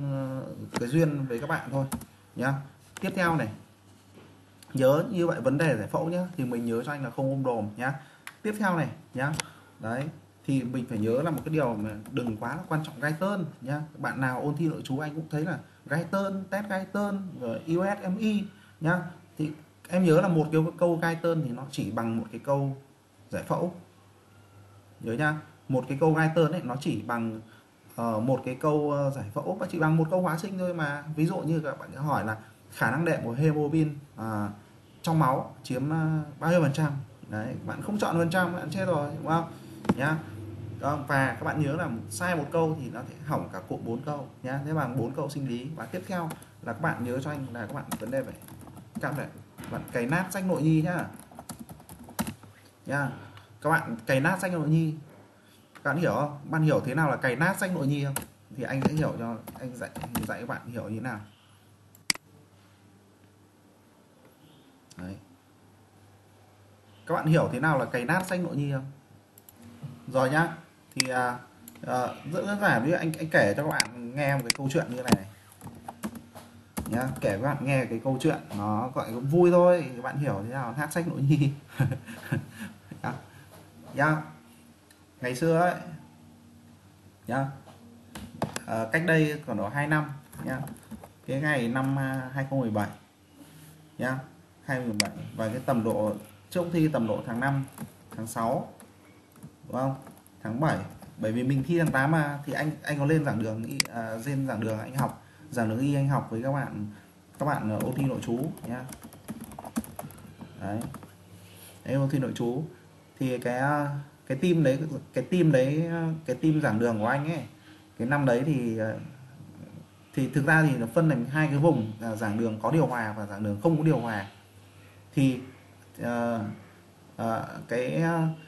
duyên với các bạn thôi nhá. Tiếp theo này, nhớ như vậy vấn đề giải phẫu nhá, thì mình nhớ cho anh là không ôm đồm nhá. Tiếp theo này nhá, đấy, thì mình phải nhớ là một cái điều mà đừng quá là quan trọng gai tơn nhá. Bạn nào ôn thi nội trú anh cũng thấy là gai tơn, test gai tơn, rồi USMI nhá, thì em nhớ là một cái câu gai tơn thì nó chỉ bằng một cái câu giải phẫu, nhớ nhá. Một cái câu gai tơn ấy nó chỉ bằng một cái câu giải phẫu, và chỉ bằng một câu hóa sinh thôi mà. Ví dụ như các bạn hỏi là khả năng đệm của hemoglobin trong máu chiếm bao nhiêu phần trăm, đấy, bạn không chọn phần trăm bạn chết rồi, đúng không nhá. Và các bạn nhớ là sai một câu thì nó sẽ hỏng cả cụm 4 câu nhá, thế bằng 4 câu sinh lý. Và tiếp theo là các bạn nhớ cho anh là các bạn vấn đề về các bạn cày nát sách nội nhi nhá, các bạn cày nát sách nội nhi. Các bạn hiểu không? Bạn hiểu thế nào là cày nát sách nội nhi không? Thì anh sẽ hiểu cho anh dạy các bạn hiểu như thế nào. Đấy, các bạn hiểu thế nào là cày nát sách nội nhi không? Rồi nhá, thì rất đơn giản, với anh kể cho các bạn nghe một cái câu chuyện như này nhá, kể các bạn nghe cái câu chuyện nó gọi cũng vui thôi, thì các bạn hiểu thế nào hát sách nội nhi. nhá. Ngày xưa ấy nhá, cách đây còn đó 2 năm nhá, cái ngày năm 2017 nhá, 2017, và cái tầm độ trước thi tầm độ tháng 5 tháng 6, đúng không? tháng 7, bởi vì mình thi tháng 8 mà, thì anh có lên giảng đường trên giảng đường anh học, giảng đường y anh học với các bạn ôn thi nội trú nhá. Đấy, ôn thi nội trú thì cái team đấy, cái team giảng đường của anh ấy, cái năm đấy thì thực ra thì nó phân thành hai cái vùng là giảng đường có điều hòa và giảng đường không có điều hòa. Thì ờ, cái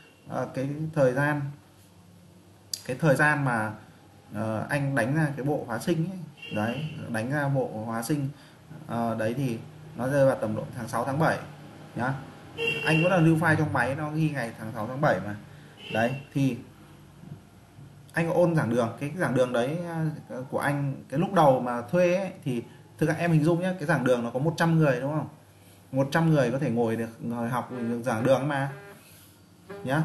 thời gian mà anh đánh ra cái bộ hóa sinh ấy, đấy, đánh ra bộ hóa sinh đấy thì nó rơi vào tầm độ tháng 6 tháng 7 nhá. Anh có là lưu file trong máy, nó ghi ngày tháng 6 tháng 7 mà. Đấy thì anh có ôn giảng đường, cái giảng đường đấy của anh cái lúc đầu mà thuê ấy, thì thực ra em hình dung nhé, cái giảng đường nó có 100 người đúng không, 100 người có thể ngồi học được giảng đường mà nhá.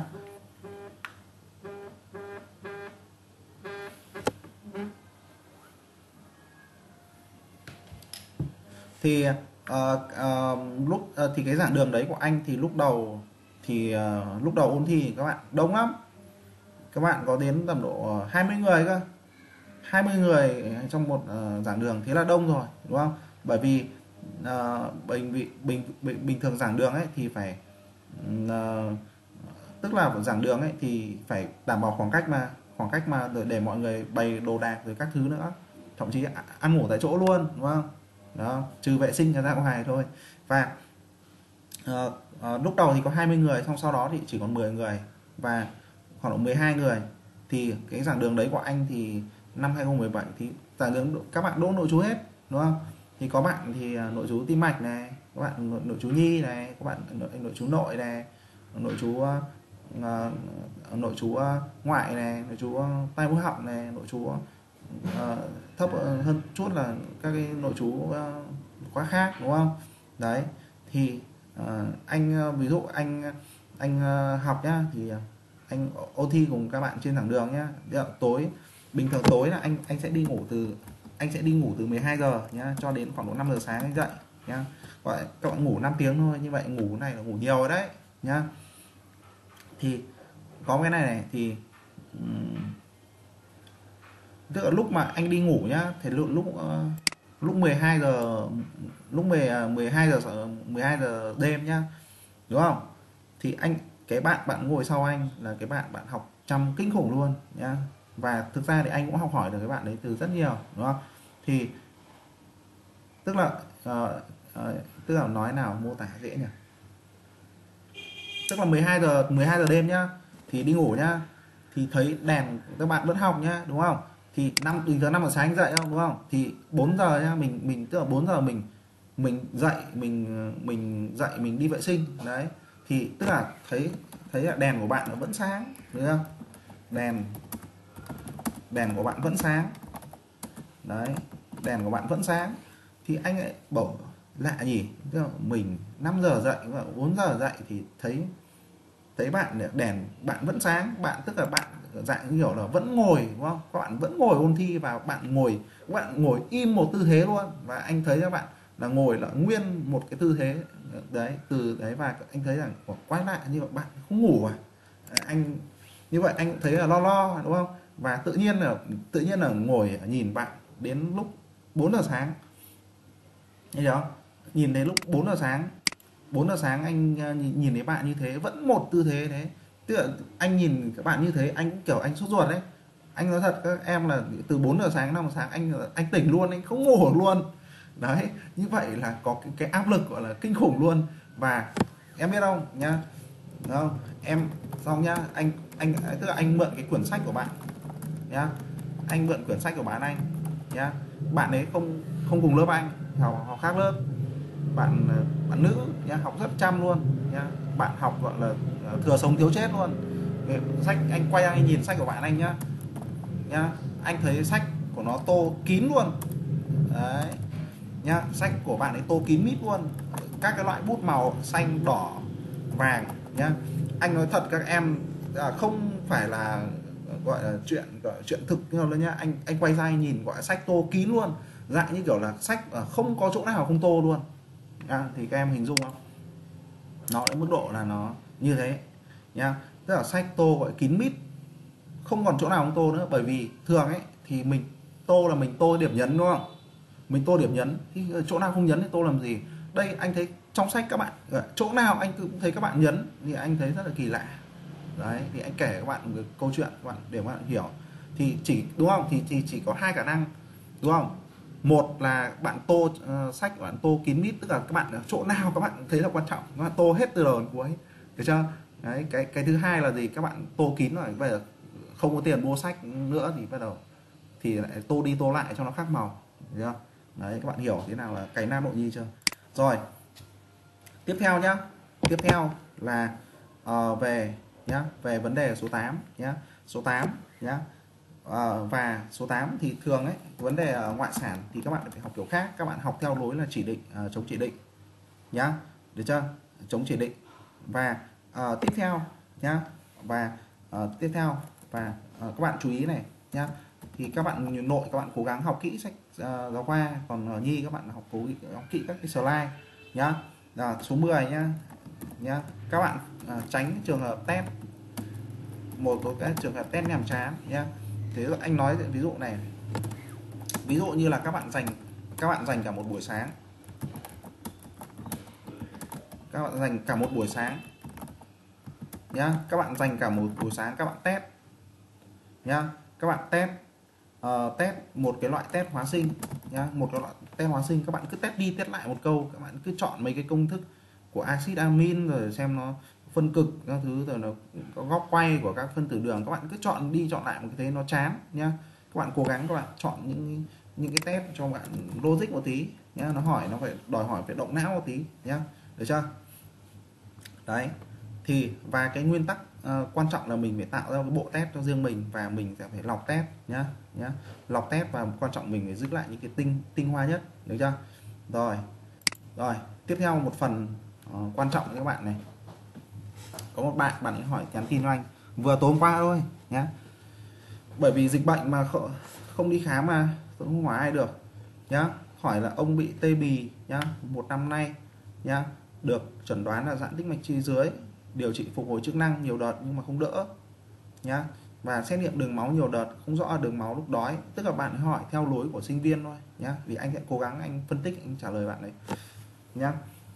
Thì thì cái giảng đường đấy của anh thì lúc đầu ôn thi các bạn đông lắm, các bạn có đến tầm độ 20 người cơ, 20 người trong một giảng đường, thế là đông rồi đúng không? Bởi vì bình thường giảng đường ấy thì phải tức là giảng đường ấy thì phải đảm bảo khoảng cách mà để mọi người bày đồ đạc rồi các thứ nữa, thậm chí ăn ngủ tại chỗ luôn đúng không? Đó, trừ vệ sinh ra ngoài thôi. Và lúc đầu thì có 20 người, xong sau đó thì chỉ còn 10 người và khoảng độ 12 người. Thì cái giảng đường đấy của anh thì năm 2017 thì giảng đường các bạn đỗ nội trú hết đúng không? Thì có bạn thì nội trú tim mạch này, có bạn nội trú nhi này, có bạn nội trú nội này, nội trú ngoại này, nội trú tai mũi họng này, nội trú thấp hơn chút là các cái nội trú khóa khác đúng không? Đấy thì anh ví dụ anh học nhá, thì anh OT cùng các bạn trên giảng đường nhá. Tối bình thường tối là anh sẽ đi ngủ từ 12 giờ nhá cho đến khoảng độ 5 giờ sáng anh dậy nhá. Gọi các bạn ngủ 5 tiếng thôi, như vậy ngủ này là ngủ nhiều rồi đấy nhá. Thì có cái này thì tức là lúc mà anh đi ngủ nhá, thì lúc 12 giờ, lúc 12 giờ đêm nhá đúng không, thì cái bạn ngồi sau anh là cái bạn học chăm kinh khủng luôn nhá. Và thực ra thì anh cũng học hỏi được cái bạn đấy từ rất nhiều đúng không. Thì tức là tức là nói nào mô tả dễ nhỉ, tức là 12 giờ đêm nhá, thì đi ngủ nhá, thì thấy đèn các bạn vẫn học nhá đúng không. Thì bình thường 5 giờ sáng dậy không đúng không, thì 4 giờ nhá, mình tức là 4 giờ mình dậy, mình đi vệ sinh đấy, thì tức là thấy là đèn của bạn nó vẫn sáng đúng không, đèn của bạn vẫn sáng đấy, đèn của bạn vẫn sáng. Thì anh lại bảo lạ nhỉ, tức là mình 5 giờ dậy và 4 giờ dậy thì thấy bạn đèn bạn vẫn sáng, bạn tức là bạn dạng như kiểu là vẫn ngồi đúng không, các bạn vẫn ngồi ôn thi và bạn ngồi im một tư thế luôn. Và anh thấy các bạn là ngồi là nguyên một cái tư thế đấy, từ đấy, và anh thấy rằng quái lạ, như vậy bạn không ngủ à. Anh như vậy anh thấy là lo đúng không. Và tự nhiên là ngồi nhìn bạn đến lúc 4 giờ sáng, thấy không, nhìn thấy lúc 4 giờ sáng anh nhìn thấy bạn như thế, vẫn một tư thế thế. Tức là anh nhìn các bạn như thế, anh cũng kiểu anh sốt ruột đấy. Anh nói thật các em là từ 4 giờ sáng 5 giờ sáng anh tỉnh luôn, anh không ngủ được luôn đấy. Như vậy là có cái áp lực gọi là kinh khủng luôn. Và em biết không nhá, đúng không em, xong nhá, anh tức là anh mượn cái quyển sách của bạn nhá, anh mượn quyển sách của bạn anh nhá. Bạn ấy không cùng lớp anh, học khác lớp, bạn nữ nhá, học rất chăm luôn nhá. Bạn học gọi là thừa sống thiếu chết luôn. Sách anh quay anh nhìn sách của bạn anh nhá, anh thấy sách của nó tô kín luôn đấy nhá, sách của bạn ấy tô kín mít luôn, các cái loại bút màu xanh đỏ vàng nhá. Anh nói thật các em không phải là gọi là chuyện thực đâu nhá. Anh quay ra anh nhìn gọi là sách tô kín luôn, dạng như kiểu là sách không có chỗ nào không tô luôn. Thì các em hình dung không, nó đến mức độ là nó như thế nha. Tức là sách tô gọi kín mít không còn chỗ nào không tô nữa, bởi vì thường ấy thì mình tô là mình tô điểm nhấn đúng không, mình tô điểm nhấn thì chỗ nào không nhấn thì tô làm gì. Đây anh thấy trong sách các bạn chỗ nào anh cũng thấy các bạn nhấn thì anh thấy rất là kỳ lạ. Đấy thì anh kể các bạn một cái câu chuyện các bạn để các bạn hiểu, thì chỉ đúng không, thì chỉ có hai khả năng đúng không. Một là bạn tô sách bạn tô kín mít, tức là các bạn chỗ nào các bạn thấy là quan trọng các bạn tô hết từ đầu đến cuối, được chưa. Đấy cái thứ hai là gì, các bạn tô kín rồi bây giờ không có tiền mua sách nữa thì bắt đầu thì lại tô đi tô lại cho nó khác màu, được chưa. Đấy các bạn hiểu thế nào là cày nam nội nhi chưa. Rồi tiếp theo nhá, tiếp theo là về nhá, về vấn đề số 8 nhá, số 8 nhá. Và số 8 thì thường ấy vấn đề ngoại sản thì các bạn phải học kiểu khác, các bạn học theo lối là chỉ định, chống chỉ định nhá, được chưa, chống chỉ định. Và tiếp theo nhá, và tiếp theo và các bạn chú ý này nhá, thì các bạn nội các bạn cố gắng học kỹ sách giáo khoa, còn nhi các bạn học học kỹ các cái slide nhá. Số 10 nhá, các bạn tránh trường hợp test, một số cái trường hợp test nhàm chán nhá. Thế anh nói ví dụ này, ví dụ như là các bạn dành cả một buổi sáng, các bạn dành cả một buổi sáng nhá, các bạn dành cả một buổi sáng các bạn test nhá, các bạn test test một cái loại test hóa sinh nhá, một cái loại test hóa sinh, các bạn cứ test đi test lại một câu, các bạn cứ chọn mấy cái công thức của axit amin rồi xem nó phân cực các thứ, rồi nó có góc quay của các phân tử đường, các bạn cứ chọn đi chọn lại một cái thế nó chán nhá. Các bạn cố gắng các bạn chọn những cái test cho bạn logic một tí nhá, nó hỏi nó phải đòi hỏi phải động não một tí nhá, được chưa. Đấy thì và cái nguyên tắc quan trọng là mình phải tạo ra cái bộ test cho riêng mình, và mình sẽ phải lọc test nhá, lọc test, và quan trọng mình phải giữ lại những cái tinh hoa nhất, được chưa. Rồi tiếp theo một phần quan trọng các bạn này, có một bạn ấy hỏi nhắn tin cho anh vừa tối hôm qua thôi nhá, bởi vì dịch bệnh mà không đi khám mà tôi không hỏi ai được nhá. Hỏi là ông bị tê bì nhá, 1 năm nay nhá, được chẩn đoán là giãn tĩnh mạch chi dưới, điều trị phục hồi chức năng nhiều đợt nhưng mà không đỡ nhá, và xét nghiệm đường máu nhiều đợt không rõ là đường máu lúc đói. Tức là bạn hỏi theo lối của sinh viên thôi nhá, vì anh sẽ cố gắng anh phân tích anh trả lời bạn đấy nhá.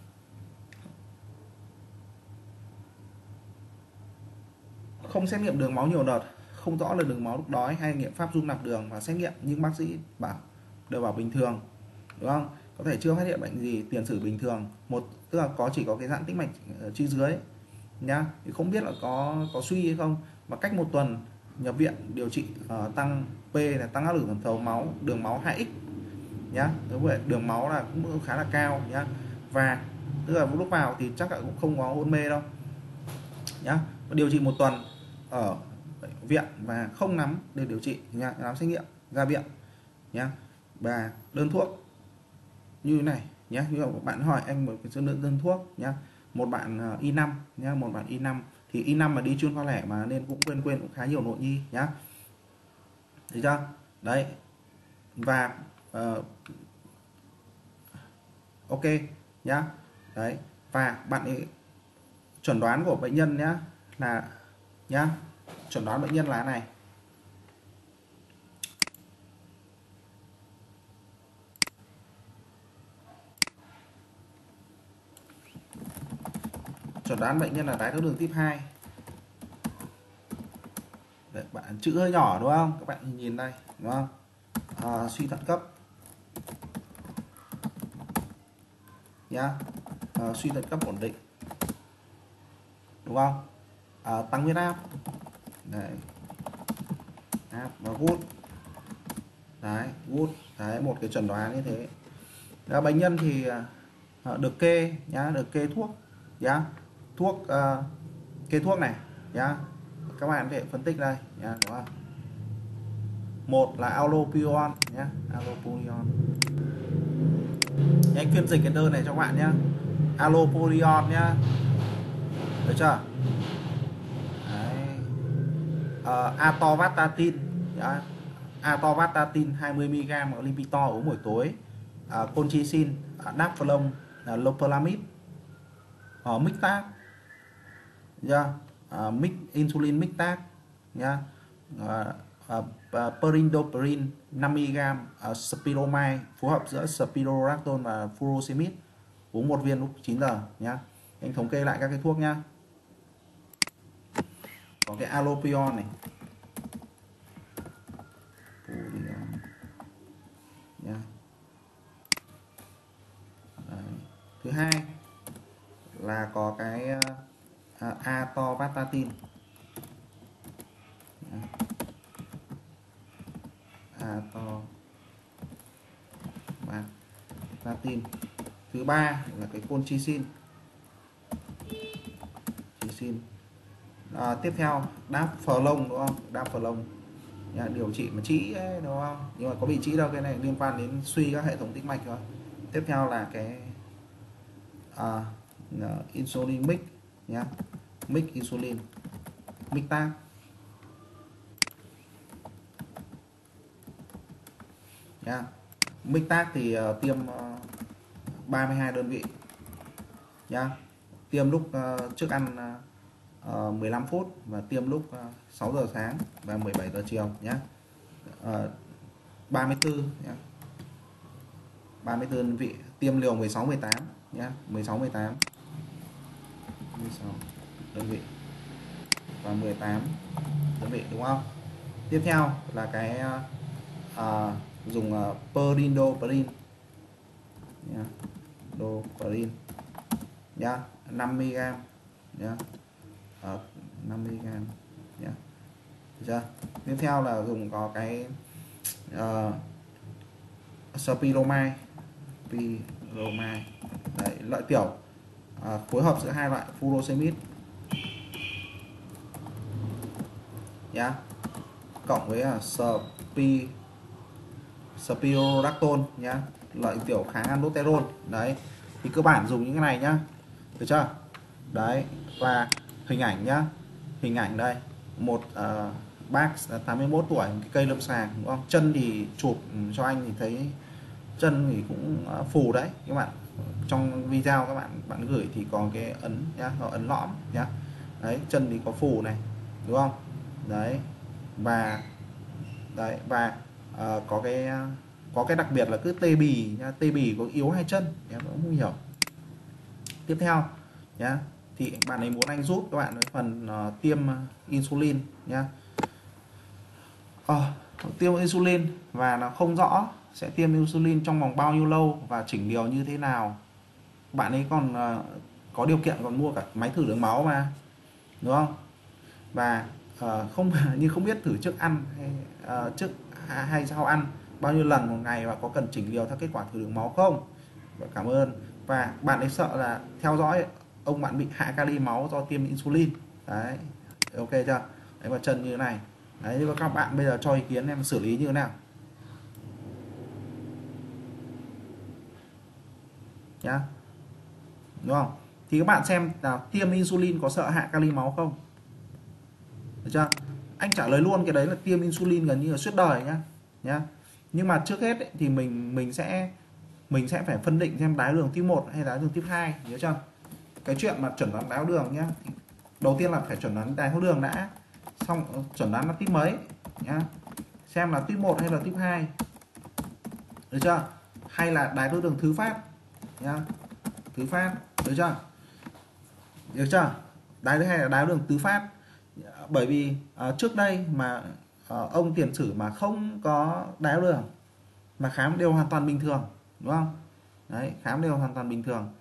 Không xét nghiệm đường máu nhiều đợt, không rõ là đường máu lúc đói hay nghiệm pháp dung nạp đường và xét nghiệm, nhưng bác sĩ đều bảo bình thường đúng không, có thể chưa phát hiện bệnh gì, tiền sử bình thường, tức là chỉ có cái giãn tĩnh mạch chi dưới nhá, thì không biết là có suy hay không. Và cách 1 tuần nhập viện điều trị tăng P là tăng áp lực tổng thầu máu, đường máu 2x nhá, đúng vậy, đường máu là cũng khá là cao nhá. Và tức là lúc vào thì chắc là cũng không có hôn mê đâu nhá, điều trị 1 tuần ở bệnh viện và không nắm để điều trị nhá, nắm xét nghiệm ra viện nhá. Và đơn thuốc như thế này nhé, như bạn hỏi anh một cái đơn thuốc nhá, một bạn Y5 nhá, một bạn Y5 thì Y5 mà đi chuyên khoa lẻ mà nên cũng quên cũng khá nhiều nội nhi nhá, thấy chưa. Đấy và ok nhá. Đấy và bạn ấy chuẩn đoán của bệnh nhân nhá là nhá, chuẩn đoán bệnh nhân là này, chuẩn đoán bệnh nhân là đái tháo đường type 2. Đấy, bạn chữ hơi nhỏ đúng không, các bạn nhìn đây đúng không, suy thận cấp nhá, suy thận cấp ổn định đúng không, tăng huyết áp đấy, và gút đấy, đấy một cái chẩn đoán như thế. Bệnh nhân thì được kê nhá, được kê thuốc nhá, kê thuốc này nhá, các bạn có thể phân tích đây nhá, đúng không. Một là allopurinol nhá, allopurinol, anh phiên dịch cái đơn này cho các bạn nhá, allopurinol nhá, được chưa. Đấy. Atorvastatin nhá, atorvastatin 20 mg ở Lipitor uống buổi tối, colchicine, Daphlon, loperamide, mixtag nhá, insulin mixtag nhá, perindoprine 50 mg, spironamide phối hợp giữa spironolactone và furosemide, uống 1 viên lúc 9 giờ nhá. Anh thống kê lại các cái thuốc nhá. Có cái alopion này nhá. Đấy. Thứ hai là có cái atorvastatin, atorvastatin. Thứ ba là cái colchicine. Tiếp theo đáp phờ lông, đúng không? Đáp phờ lông điều trị mà trĩ ấy, đúng không? Nhưng mà có bị trĩ đâu, cái này liên quan đến suy các hệ thống tĩnh mạch thôi. Tiếp theo là cái insulin mix nhá, mix insulin, mix tác nhá. Mix tác thì tiêm 32 đơn vị nhá. Tiêm lúc trước ăn 15 phút và tiêm lúc 6 giờ sáng và 17 giờ chiều nhé. 34 nhé. 34 đơn vị, tiêm liều 16 18 nhé, 16 18. 16 đơn vị và 18 đơn vị, đúng không? Tiếp theo là cái dùng perindoprine nhá, doprine nhá, 50 mg nhá. 50 mg nhé. Được chưa? Tiếp theo là dùng có cái spironamide, đấy, loại tiểu phối hợp giữa hai loại furosemide nhá, cộng với spironolactone nhá, loại tiểu kháng aldosterone. Đấy, thì cơ bản dùng những cái này nhá, được chưa? Đấy, và hình ảnh nhá, hình ảnh đây, một bác 81 tuổi, cái cây lâm sàng, đúng không? Chân thì chụp cho anh thì thấy chân thì cũng phù đấy các bạn. Trong video các bạn gửi thì có cái ấn nhá, có ấn lõm nhá. Đấy, chân thì có phù này, đúng không? Đấy, và đấy, và có cái đặc biệt là cứ tê bì nhá, tê bì có yếu hai chân, em cũng không hiểu. Tiếp theo nhá, thì bạn ấy muốn anh giúp các bạn với phần tiêm insulin nhá. Tiêm insulin và nó không rõ sẽ tiêm insulin trong vòng bao nhiêu lâu và chỉnh liều như thế nào. Bạn ấy còn có điều kiện còn mua cả máy thử đường máu mà, đúng không? Và không biết thử trước ăn hay trước hay sau ăn bao nhiêu lần một ngày và có cần chỉnh liều theo kết quả thử đường máu không. Cảm ơn. Và bạn ấy sợ là theo dõi ông bạn bị hạ kali máu do tiêm insulin. Đấy, ok chưa? Đấy, và chân như thế này. Đấy, và các bạn bây giờ cho ý kiến em xử lý như thế nào nhá, đúng không? Thì các bạn xem là tiêm insulin có sợ hạ kali máu không, được chưa? Anh trả lời luôn cái đấy là tiêm insulin gần như là suốt đời nhá. Nhưng mà trước hết ấy, thì mình sẽ phải phân định xem đái đường type 1 hay đái đường type 2, nhớ chưa? Cái chuyện mà chẩn đoán đái đường nhá, đầu tiên là phải chẩn đoán đái tháo đường đã, xong chẩn đoán là type mấy nhá, xem là type 1 hay là type 2, được chưa? Hay là đái tháo đường thứ phát nhá, thứ phát, được chưa? Được chưa? Đái hay là đái tháo đường tứ phát. Bởi vì trước đây mà ông tiền sử mà không có đái tháo đường mà khám đều hoàn toàn bình thường, đúng không? Đấy, khám đều hoàn toàn bình thường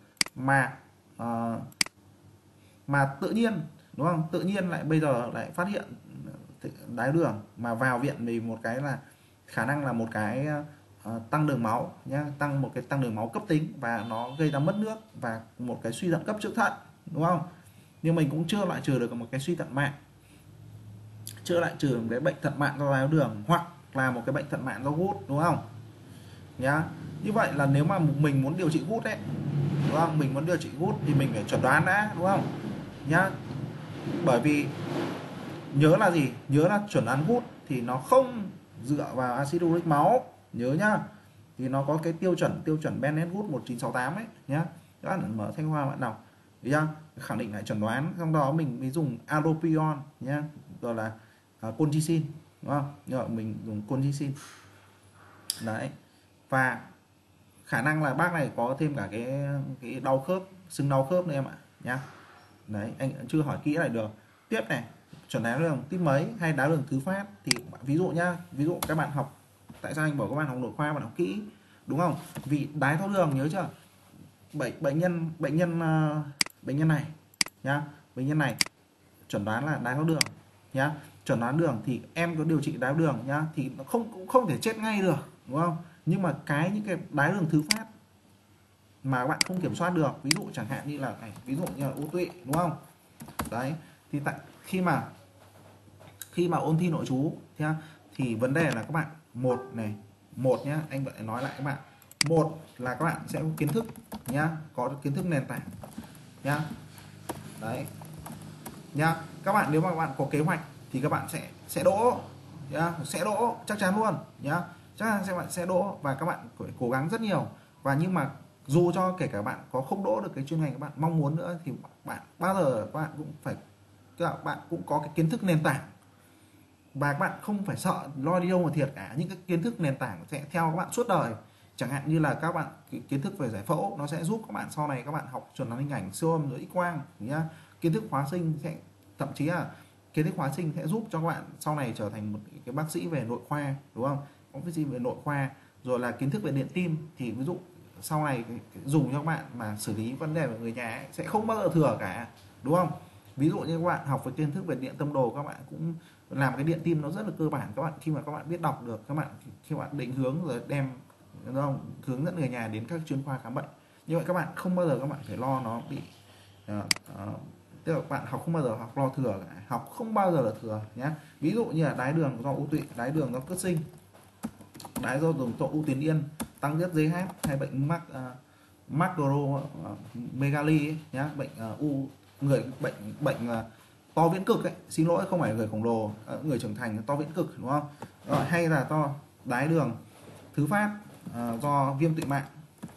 mà tự nhiên, đúng không? Tự nhiên lại bây giờ lại phát hiện đái tháo đường mà vào viện vì một cái là khả năng là một cái tăng đường máu nhá, một cái tăng đường máu cấp tính và nó gây ra mất nước và một cái suy thận cấp trước thận, đúng không? Nhưng mình cũng chưa loại trừ được một cái suy thận mạng, chưa loại trừ một cái bệnh thận mạng do đái tháo đường hoặc là một cái bệnh thận mạng do gút, đúng không nhá? Như vậy là nếu mà mình muốn điều trị gút đấy, đúng không? Mình muốn điều trị gút thì mình phải chẩn đoán đã, đúng không nhá? Bởi vì nhớ là gì? Nhớ là chuẩn đoán gút thì nó không dựa vào axit uric máu, nhớ nhá. Thì nó có cái tiêu chuẩn Bennett Wood 1968 ấy nhá. Các bạn mở sách khoa bạn đọc, được chưa? Khẳng định lại chẩn đoán, trong đó mình mới dùng alopion nhá, rồi là colchicine, đúng không? Nhưng mà mình dùng colchicine đấy. Và khả năng là bác này có thêm cả cái đau khớp, sưng đau khớp nữa em ạ nhá. Đấy, anh chưa hỏi kỹ lại được. Tiếp này, chuẩn đái tháo đường tiếp mấy hay đái tháo đường thứ phát thì ví dụ nhá, ví dụ các bạn học, tại sao anh bảo các bạn học nội khoa bạn học kỹ, đúng không? Vì đái tháo đường nhớ chưa, bệnh nhân này nhá, bệnh nhân này chuẩn đoán là đái tháo đường nhá. Chuẩn đoán đường thì em có điều trị đái tháo đường nhá, thì nó cũng không thể chết ngay được, đúng không? Nhưng mà những cái đái tháo đường thứ phát mà các bạn không kiểm soát được, ví dụ chẳng hạn như là này, ví dụ như là u tụy, đúng không? Đấy, thì khi mà ôn thi nội trú nhá, thì vấn đề là các bạn một nhá, anh vẫn nói lại các bạn, một là các bạn sẽ có kiến thức nhá, có kiến thức nền tảng nhá. Đấy nhá, các bạn nếu mà các bạn có kế hoạch thì các bạn sẽ đỗ nhá, sẽ đỗ chắc chắn luôn nhá, chắc chắn các bạn sẽ đỗ và các bạn phải cố gắng rất nhiều. Và nhưng mà dù cho kể cả bạn có không đỗ được cái chuyên ngành các bạn mong muốn nữa thì bạn bao giờ các bạn cũng phải, các bạn cũng có cái kiến thức nền tảng và các bạn không phải sợ lo đi đâu mà thiệt cả. Những cái kiến thức nền tảng sẽ theo các bạn suốt đời. Chẳng hạn như là các bạn kiến thức về giải phẫu nó sẽ giúp các bạn sau này các bạn học chuẩn đoán hình ảnh, siêu âm, rồi X quang nhá. Kiến thức hóa sinh sẽ, thậm chí là kiến thức hóa sinh sẽ giúp cho các bạn sau này trở thành một cái bác sĩ về nội khoa, đúng không? Bác sĩ về nội khoa. Rồi là kiến thức về điện tim thì ví dụ sau này dùng cho các bạn mà xử lý vấn đề của người nhà ấy, sẽ không bao giờ thừa cả, đúng không? Ví dụ như các bạn học về kiến thức về điện tâm đồ, các bạn cũng làm cái điện tim nó rất là cơ bản. Các bạn khi mà các bạn biết đọc được, các bạn khi bạn định hướng rồi đem, đúng không, hướng dẫn người nhà đến các chuyên khoa khám bệnh, như vậy các bạn không bao giờ các bạn phải lo nó bị tức là bạn học không bao giờ học lo thừa cả. Học không bao giờ là thừa nhé. Ví dụ như là đái đường do u tụy, đái đường do cất sinh, đái do đường tụ u tuyến yên, tăng huyết GH hay bệnh macromegaly nhá, bệnh u người, bệnh to viễn cực ấy, xin lỗi không phải người khổng lồ, người trưởng thành to viễn cực, đúng không? Rồi, hay là đái đường thứ phát do viêm tụy mạng,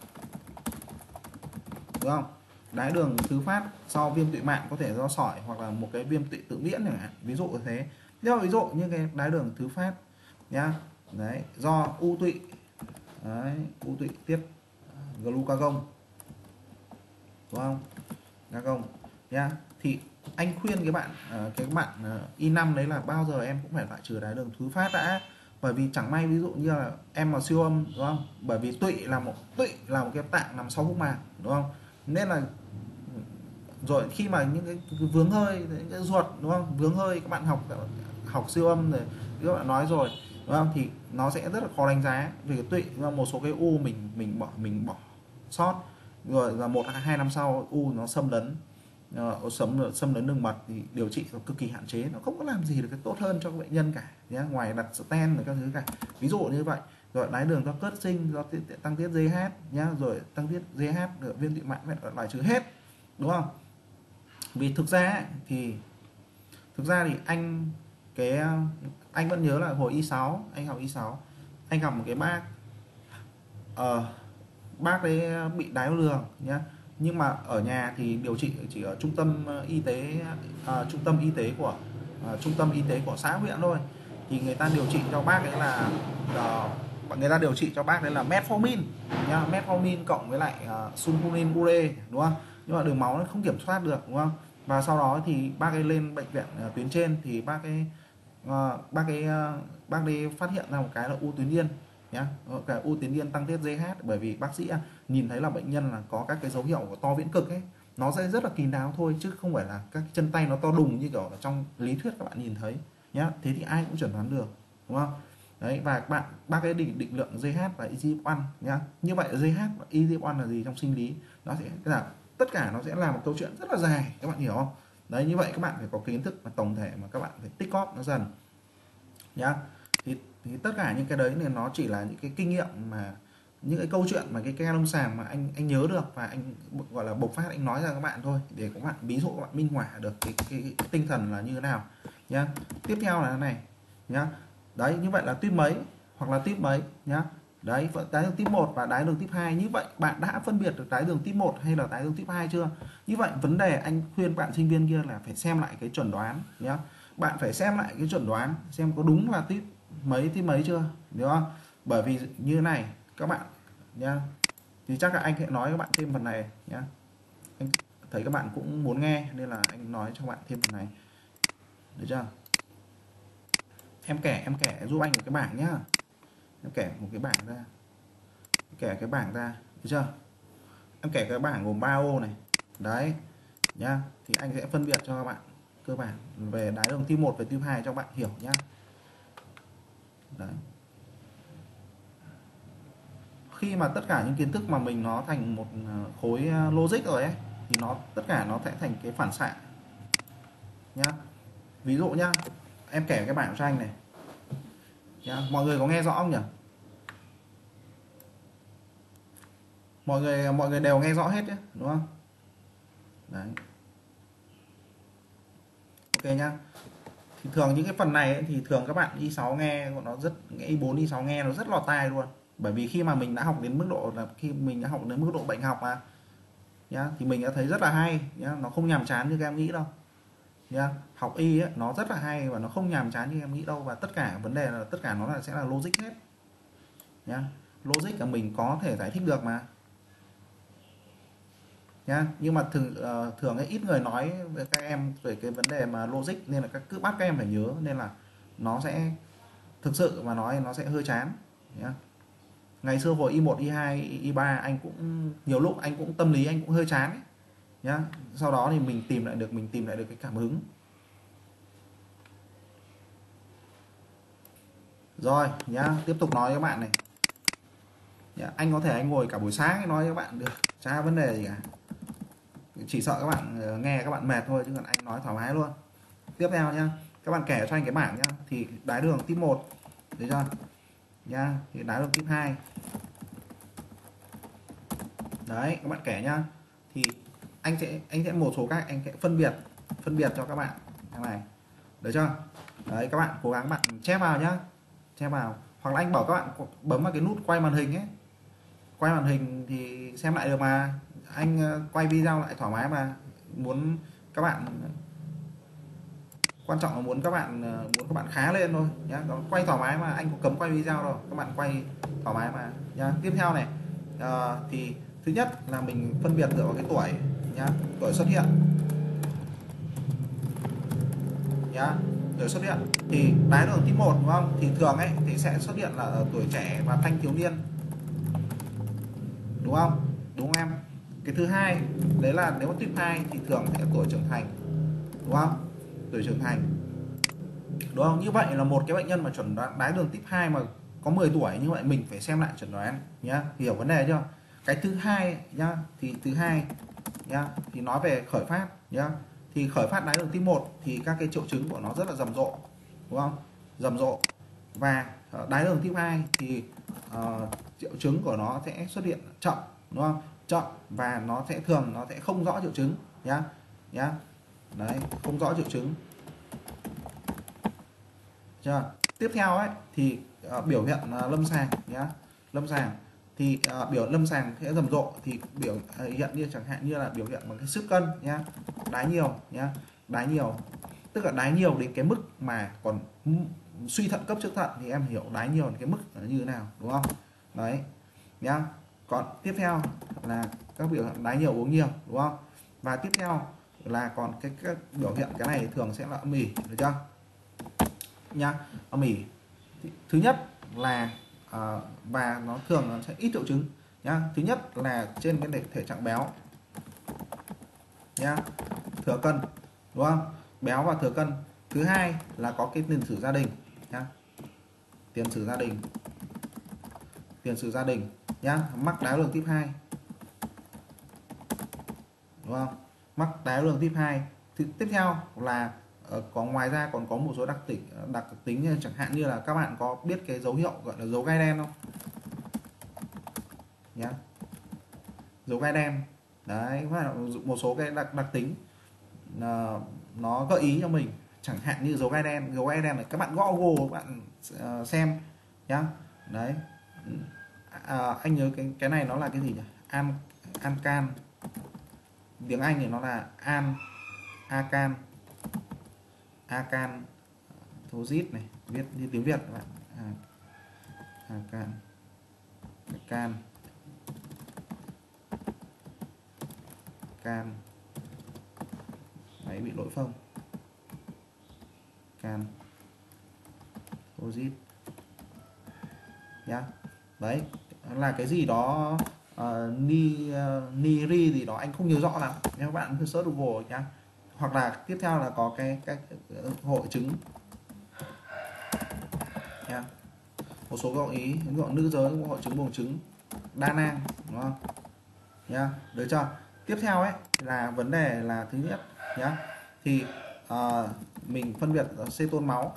đúng không? Đái đường thứ phát do viêm tụy mạng có thể do sỏi hoặc là một cái viêm tụy tự miễn chẳng hạn, ví dụ như thế. Ví dụ như cái đái đường thứ phát nhá, đấy, do u tụy, đấy, u tụy tiếp glucagon, đúng không? Glucagon nhá. Thì anh khuyên các bạn Y5 đấy là bao giờ em cũng phải loại trừ đái đường thứ phát đã. Bởi vì chẳng may ví dụ như là em mà siêu âm, đúng không? Bởi vì tụy là một cái tạng nằm sau phúc mạc, đúng không? Nên là rồi khi mà những cái vướng hơi, những cái ruột, đúng không? Vướng hơi các bạn học siêu âm rồi các bạn nói rồi, đúng không? Thì nó sẽ rất là khó đánh giá vì cái tụy, một số cái u mình bỏ sót rồi là 1-2 năm sau u nó xâm lấn, xâm lấn đường mật thì điều trị nó cực kỳ hạn chế, nó không có làm gì được cái tốt hơn cho các bệnh nhân cả nhé, ngoài đặt stent và các thứ cả, ví dụ như vậy. Rồi đái đường do cất sinh, do tăng tiết GH nhá, rồi tăng tiết GH được viêm tụy mạng phải loại trừ hết, đúng không? Vì thực ra thì anh vẫn nhớ là hồi Y6 anh học Y6, anh gặp một cái bác đấy bị đái tháo đường nhá, nhưng mà ở nhà thì điều trị chỉ ở trung tâm y tế của xã huyện thôi. Thì người ta điều trị cho bác ấy là metformin nhá, metformin cộng với lại sulfonyl ure, đúng không? Nhưng mà đường máu nó không kiểm soát được, đúng không? Và sau đó thì bác ấy lên bệnh viện tuyến trên thì bác ấy phát hiện ra một cái là u tuyến yên nhá, cái u tuyến yên tăng tiết GH. Bởi vì bác sĩ nhìn thấy là bệnh nhân là có các cái dấu hiệu của to viễn cực ấy, nó sẽ rất là kín đáo thôi chứ không phải là các chân tay nó to đùng như kiểu ở trong lý thuyết các bạn nhìn thấy nhá. Thế thì ai cũng chẩn đoán được, đúng không? Đấy, và bác ấy định lượng GH và IGF-1 nhá. Như vậy GH và IGF-1 là gì trong sinh lý? Nó sẽ là tất cả nó sẽ là một câu chuyện rất là dài, các bạn hiểu không? Đấy, như vậy các bạn phải có kiến thức mà tổng thể mà các bạn phải tích góp nó dần nhá. Thì tất cả những cái đấy thì nó chỉ là những cái kinh nghiệm mà, những cái câu chuyện mà cái lâm sàng mà anh nhớ được và anh gọi là bộc phát, anh nói ra các bạn thôi để các bạn ví dụ, các bạn minh họa được cái tinh thần là như thế nào nhá. Tiếp theo là thế này nhá. Đấy, như vậy là tuyếp mấy hoặc là tuyếp mấy nhá. Đấy, đái đường tuyếp 1 và đái đường tuyếp 2. Như vậy bạn đã phân biệt được đái đường tuyếp 1 hay là đái đường tuyếp 2 chưa? Như vậy vấn đề anh khuyên bạn sinh viên kia là phải xem lại cái chuẩn đoán nhá. bạn phải xem lại cái chuẩn đoán xem có đúng là tip mấy chưa, đúng không? Bởi vì như này các bạn nhá, thì chắc là anh sẽ nói các bạn thêm phần này nhá, anh thấy các bạn cũng muốn nghe nên là anh nói cho các bạn thêm phần này, được chưa? Em kẻ giúp anh một cái bảng nhá, em kẻ một cái bảng ra, kẻ cái bảng ra, được chưa? Em kẻ cái bảng gồm 3 ô này đấy nhá, thì anh sẽ phân biệt cho các bạn cơ bản về đái đường type 1 và type 2 cho các bạn hiểu nhá. Đấy. Khi mà tất cả những kiến thức mà mình nó thành một khối logic rồi ấy thì tất cả nó sẽ thành cái phản xạ nhá. Ví dụ nhá, em kể cái bảng cho anh này nhá, mọi người có nghe rõ không nhỉ? Mọi người đều nghe rõ hết nhé, đúng không? Đấy. Ok nhá. Thì thường những cái phần này ấy, thì thường các bạn Y6 nghe nó rất, Y4 Y6 nghe nó rất lọt tai luôn. Bởi vì khi mà mình đã học đến mức độ là khi mình đã học đến mức độ bệnh học mà nhá, thì mình đã thấy rất là hay nhá, nó không nhàm chán như các em nghĩ đâu nhá. Học y ấy, nó rất là hay và nó không nhàm chán như em nghĩ đâu, và tất cả vấn đề là tất cả nó sẽ là logic hết nhá. Logic là mình có thể giải thích được mà nhá, nhưng mà thường ấy, ít người nói với các em về cái vấn đề mà logic nên là cứ bắt các em phải nhớ, nên là nó sẽ thực sự mà nói nó sẽ hơi chán nhá. Ngày xưa hồi Y1 Y2 Y3 anh cũng nhiều lúc anh cũng tâm lý anh cũng hơi chán ấy, nhá. Sau đó thì mình tìm lại được cái cảm hứng. Rồi nhá, tiếp tục nói với các bạn này nhá. Anh có thể anh ngồi cả buổi sáng nói với các bạn được, chả vấn đề gì cả, chỉ sợ các bạn nghe các bạn mệt thôi, chứ còn anh nói thoải mái luôn. Tiếp theo nhá, các bạn kể cho anh cái bảng nhá, thì đái đường type 1 được chưa nhá, thì đái đường type 2 đấy, các bạn kể nhá, thì anh sẽ một số các anh sẽ phân biệt cho các bạn cái này, được chưa? Đấy, các bạn cố gắng bạn chép vào nhá, chép vào, hoặc là anh bảo các bạn bấm vào cái nút quay màn hình ấy, quay màn hình thì xem lại được mà, anh quay video lại thoải mái mà. Muốn các bạn, quan trọng là muốn các bạn khá lên thôi nhá, quay thoải mái mà, anh có cấm quay video đâu, các bạn quay thoải mái mà nhá. Tiếp theo này, thì thứ nhất là mình phân biệt dựa vào cái tuổi nhá, tuổi xuất hiện nhá, tuổi xuất hiện thì đái đường type 1 đúng không, thì thường ấy thì sẽ xuất hiện là ở tuổi trẻ và thanh thiếu niên, đúng không? Đúng không em? Cái thứ hai đấy là nếu mà type 2 thì thường sẽ tuổi trưởng thành, đúng không? Tuổi trưởng thành, đúng không? Như vậy là một cái bệnh nhân mà chuẩn đoán đái đường type 2 mà có 10 tuổi, như vậy mình phải xem lại chuẩn đoán nhá, hiểu vấn đề chưa? Cái thứ hai nhá, thì thứ hai nhá, thì nói về khởi phát nhá, thì khởi phát đái đường type 1 thì các cái triệu chứng của nó rất là rầm rộ, đúng không? Rầm rộ. Và đái đường type 2 thì triệu chứng của nó sẽ xuất hiện chậm, đúng không? Chậm, và nó sẽ không rõ triệu chứng nhá, đấy, không rõ triệu chứng chưa. Tiếp theo ấy thì biểu hiện lâm sàng nhá, lâm sàng thì biểu lâm sàng sẽ rầm rộ, thì biểu hiện như chẳng hạn như là biểu hiện bằng cái sức cân nhá, đái nhiều nhá, đái nhiều, tức là đái nhiều đến cái mức mà còn suy thận cấp trước thận, thì em hiểu đái nhiều đến cái mức là như thế nào, đúng không? Đấy nhá. Còn tiếp theo là các biểu hiện đái nhiều uống nhiều, đúng không? Và tiếp theo là còn các biểu hiện, cái này thường sẽ là âm ỉ, được chưa nhá, âm ỉ. Thứ nhất là và nó thường nó sẽ ít triệu chứng nhá. Thứ nhất là trên cái thể trạng béo nhá, thừa cân, đúng không? Béo và thừa cân. Thứ hai là có cái tiền sử gia đình nhá, tiền sử gia đình nhá, mắc đái đường type 2, đúng không? Mắc đái đường type 2. Tiếp theo là có ngoài ra còn có một số đặc tính chẳng hạn như là các bạn có biết cái dấu hiệu gọi là dấu gai đen không nhá, dấu gai đen đấy, một số cái đặc tính nó gợi ý cho mình, chẳng hạn như dấu gai đen này các bạn gõ Google các bạn xem nhá. Đấy, anh nhớ cái này nó là cái gì nhỉ, ancan, tiếng Anh thì nó là Acan Thosit này, viết như tiếng Việt các bạn. Acan can can máy bị lỗi phông, can Thosit nhá. Đấy là cái gì đó niri gì đó anh không nhớ rõ lắm, nếu các bạn cứ search Google nhá. Hoặc là tiếp theo là có cái hội chứng nha. Một số gợi ý ví dụ nữ giới có hội chứng buồng trứng đa nang, đúng không nhá, được chưa? Tiếp theo ấy là vấn đề là thứ nhất nhá, thì mình phân biệt ceton máu,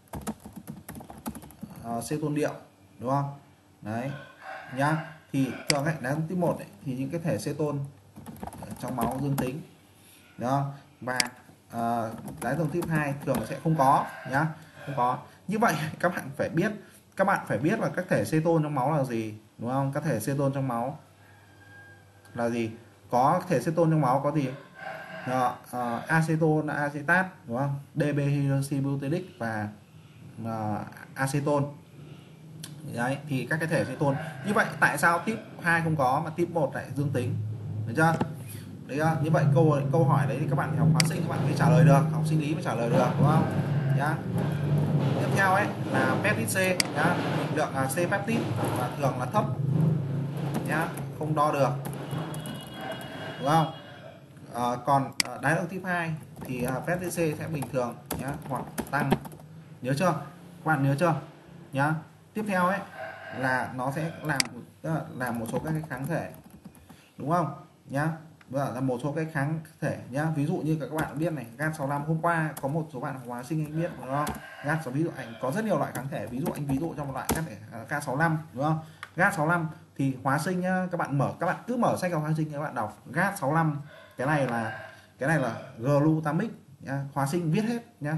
ceton điệu, đúng không? Đấy nhá. Thì thường ấy đái tháo đường type 1 ấy, thì những cái thể ceton trong máu dương tính, đúng không? Và đái tháo đường type 2 thường sẽ không có nhá, không có. Như vậy các bạn phải biết là các thể ceton trong máu là gì, đúng không? Các thể ceton trong máu là gì? Có thể ceton trong máu có gì? Aceton, acetat, đúng không? DB-hydroxybutyric và aceton. Đấy thì các cái thể ceton. Như vậy tại sao type 2 không có mà type 1 lại dương tính? Được chưa? Đấy chưa? Như vậy câu hỏi đấy thì các bạn học hóa sinh các bạn mới trả lời được, học sinh lý mới trả lời được, đúng không? Nhá. Tiếp theo ấy là peptide C nhá, định lượng là C peptide và thường là thấp nhá, không đo được, đúng không? Còn đái tháo đường type 2 thì peptide C sẽ bình thường nhá, hoặc tăng. Nhớ chưa? Các bạn nhớ chưa? Nhá. Tiếp theo ấy là nó sẽ làm một số các cái kháng thể, đúng không? Nhá. Là một số cái kháng thể nhá, ví dụ như các bạn biết này, GAT65 hôm qua có một số bạn học hóa sinh anh biết, đúng không? GAT ví dụ anh có rất nhiều loại kháng thể, ví dụ trong một loại GAT65, đúng không? GAT65 thì hóa sinh nhá, các bạn cứ mở sách học hóa sinh các bạn đọc GAT65, cái này là glutamic nhá, hóa sinh viết hết nhá.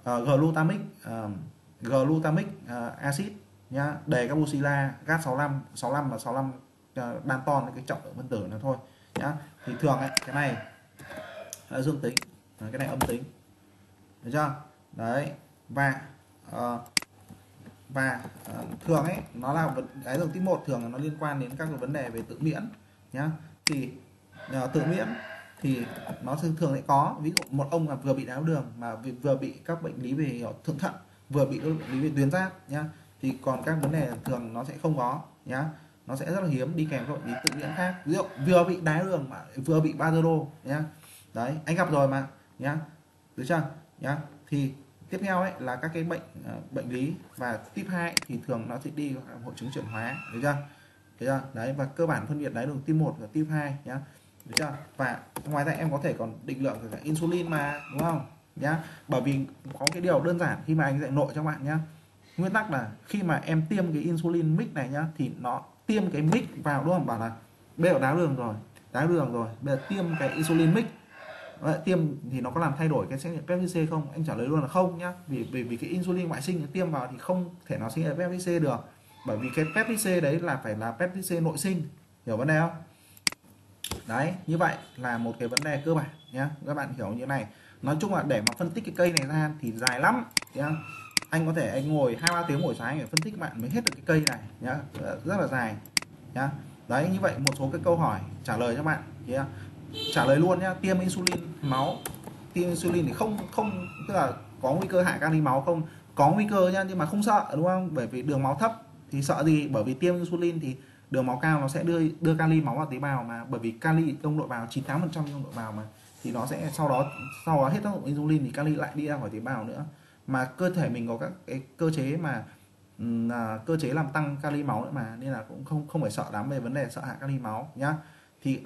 Glutamic acid nhá, đề carboxyla, GAT65, 65 và 65 danton cái trọng lượng phân tử nữa thôi nhá. Thì thường ấy, cái này là dương tính, cái này âm tính, được chưa? Đấy. Và thường ấy nó là đái tháo đường type 1 thường là nó liên quan đến các cái vấn đề về tự miễn nhá. Thì tự miễn thì nó thường sẽ có, ví dụ một ông là vừa bị đái tháo đường mà vừa bị các bệnh lý về thượng thận, vừa bị các bệnh lý về tuyến giáp nhá, thì còn các vấn đề thường nó sẽ không có nhá, nó sẽ rất là hiếm đi kèm các bệnh lý tự miễn khác, ví dụ vừa bị đái tháo đường mà vừa bị ba đô nhá. Đấy anh gặp rồi mà nhá, được chưa nhá. Thì tiếp theo ấy là các cái bệnh lý và type 2 thì thường nó sẽ đi hội chứng chuyển hóa, được chưa? Được chưa? Đấy, và cơ bản phân biệt đái tháo đường type 1 và type 2 nhá. Được chưa? Và ngoài ra em có thể còn định lượng cả insulin mà, đúng không? Nhá. Bởi vì có cái điều đơn giản khi mà anh dạy nội cho bạn nhá. Nguyên tắc là khi mà em tiêm cái insulin mix này nhá, thì nó tiêm cái mix vào, đúng không? Bảo là bây giờ đái tháo đường rồi, bây giờ tiêm cái insulin mix. Đấy, tiêm thì nó có làm thay đổi cái xét nghiệm peptide C không? Anh trả lời luôn là không nhá. Vì cái insulin ngoại sinh tiêm vào thì không thể nào sinh ra peptide C được. Bởi vì cái peptide C đấy là phải là peptide C nội sinh. Hiểu vấn đề không? Đấy, như vậy là một cái vấn đề cơ bản nhá. Các bạn hiểu như này. Nói chung là để mà phân tích cái cây này ra thì dài lắm nhá. Anh có thể anh ngồi 2-3 tiếng buổi sáng để phân tích bạn mới hết được cái cây này nhá. Rất là dài nhá. Đấy, như vậy một số cái câu hỏi trả lời cho bạn nhá. Trả lời luôn nhá. Tiêm insulin máu, tiêm insulin thì không tức là có nguy cơ hại kali máu không? Có nguy cơ nhá, nhưng mà không sợ, đúng không? Bởi vì đường máu thấp thì sợ gì? Bởi vì tiêm insulin thì đường máu cao nó sẽ đưa kali máu vào tế bào mà, bởi vì kali trong nội bào 98% trong nội bào mà, thì nó sẽ sau đó hết tác dụng insulin thì kali lại đi ra khỏi tế bào nữa. Mà cơ thể mình có các cái cơ chế mà cơ chế làm tăng kali máu nữa mà, nên là cũng không phải sợ lắm về vấn đề sợ hại kali máu nhá. Thì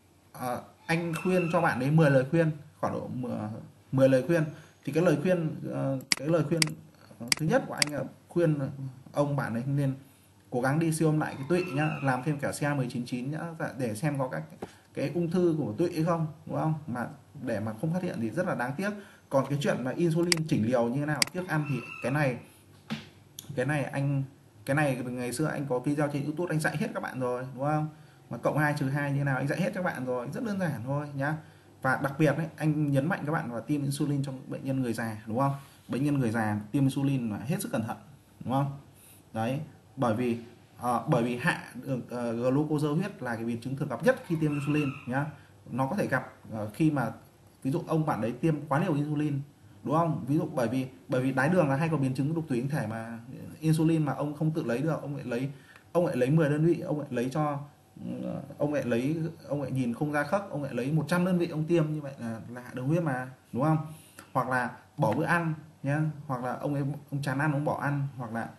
anh khuyên cho bạn đấy 10 lời khuyên, khoảng độ 10 lời khuyên. Thì cái lời khuyên thứ nhất của anh là khuyên ông bạn ấy nên cố gắng đi siêu âm lại cái tụy nhá, làm thêm cả CA-199 nhá, để xem có các cái ung thư của tụy hay không, đúng không? Mà để mà không phát hiện thì rất là đáng tiếc. Còn cái chuyện mà insulin chỉnh liều như thế nào tiếc ăn thì cái này ngày xưa anh có video trên YouTube anh dạy hết các bạn rồi, đúng không? Mà cộng 2 trừ 2 như nào anh dạy hết các bạn rồi, rất đơn giản thôi nhá. Và đặc biệt đấy, anh nhấn mạnh các bạn vào tiêm insulin trong bệnh nhân người già, đúng không? Bệnh nhân người già tiêm insulin là hết sức cẩn thận, đúng không? Đấy, bởi vì hạ được glucose huyết là cái biến chứng thường gặp nhất khi tiêm insulin nhá. Nó có thể gặp khi mà ví dụ ông bạn đấy tiêm quá liều insulin, đúng không? Ví dụ bởi vì đái đường là hay có biến chứng đục thủy tinh thể mà insulin mà ông không tự lấy được, ông lại lấy 10 đơn vị, ông lại nhìn không ra khớp, ông lại lấy 100 đơn vị ông tiêm, như vậy là hạ đường huyết mà, đúng không? Hoặc là bỏ bữa ăn nhá, hoặc là ông chán ăn ông bỏ ăn, hoặc là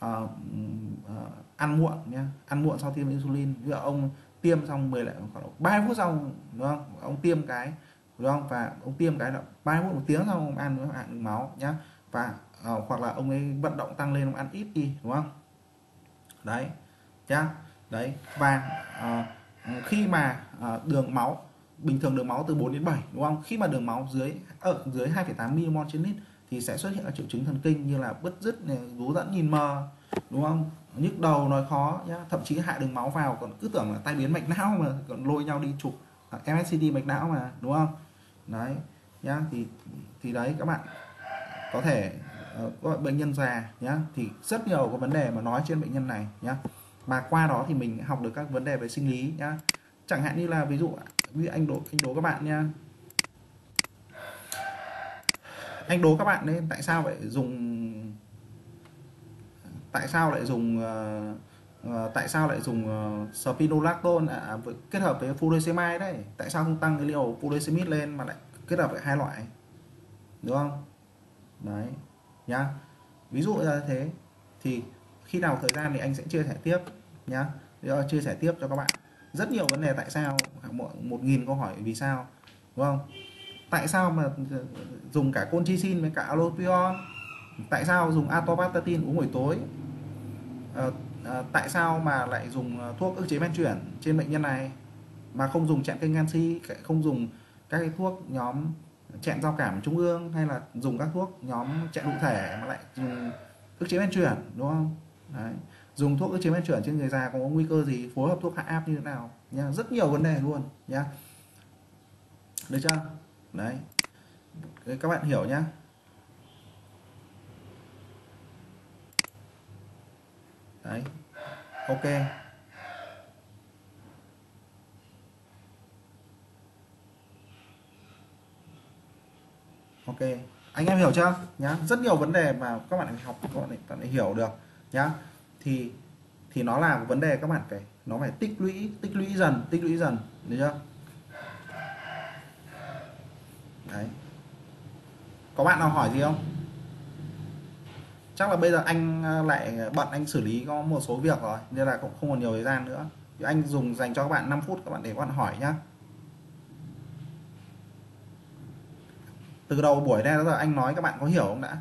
ăn muộn nhá, ăn muộn sau tiêm insulin. Ví dụ ông tiêm xong 10 lại khoảng 30 phút sau, đúng không? Ông tiêm cái, đúng không? Và ông tiêm cái là 30 phút 1 tiếng sau ông ăn nữa, hạ đường máu nhá. Và hoặc là ông ấy vận động tăng lên, ông ăn ít đi, đúng không? Đấy nhá. Đấy, và khi mà đường máu bình thường, đường máu từ 4 đến 7, đúng không? Khi mà đường máu dưới 2,8 mmol trên lít thì sẽ xuất hiện các triệu chứng thần kinh như là bứt rứt này, rú dẫn, nhìn mờ, đúng không? Nhức đầu, nói khó nhá, thậm chí hạ đường máu vào còn cứ tưởng là tai biến mạch não, mà còn lôi nhau đi chụp MSCD mạch não mà, đúng không? Đấy nhá. Thì đấy, các bạn có thể bệnh nhân già nhá, thì rất nhiều cái vấn đề mà nói trên bệnh nhân này nhá, mà qua đó thì mình học được các vấn đề về sinh lý nhá. Chẳng hạn như là ví dụ anh đố các bạn nha, anh đố các bạn nên tại sao lại dùng spironolactone kết hợp với furosemide đấy, tại sao không tăng cái liều furosemide lên mà lại kết hợp với hai loại, đúng không? Đấy nhá, ví dụ là thế. Thì khi nào thời gian thì anh sẽ chia sẻ tiếp nhá, chia sẻ tiếp cho các bạn rất nhiều vấn đề tại sao, 1.000 câu hỏi vì sao, đúng không? Tại sao mà dùng cả colchicine với cả allopurinol, tại sao dùng atorvastatin uống buổi tối, tại sao mà lại dùng thuốc ức chế men chuyển trên bệnh nhân này mà không dùng chẹn kênh canxi, không dùng các cái thuốc nhóm chẹn giao cảm trung ương, hay là dùng các thuốc nhóm chẹn thụ thể mà lại dùng ức chế men chuyển, đúng không? Đấy. Dùng thuốc ức chế men chuyển trên người già có nguy cơ gì, phối hợp thuốc hạ áp như thế nào nha, rất nhiều vấn đề luôn nhá, được chưa? Đấy, các bạn hiểu nhá. Đấy, ok, ok, anh em hiểu chưa nhá? Rất nhiều vấn đề mà các bạn phải học, các bạn phải hiểu được nhá. Thì nó là vấn đề các bạn phải tích lũy dần, được chưa? Đấy, có bạn nào hỏi gì không? Chắc là bây giờ anh lại bận, anh xử lý có một số việc rồi nên là cũng không còn nhiều thời gian nữa, thì anh dành cho các bạn 5 phút, các bạn để các bạn hỏi nhá. Từ đầu buổi đến giờ anh nói các bạn có hiểu không đã?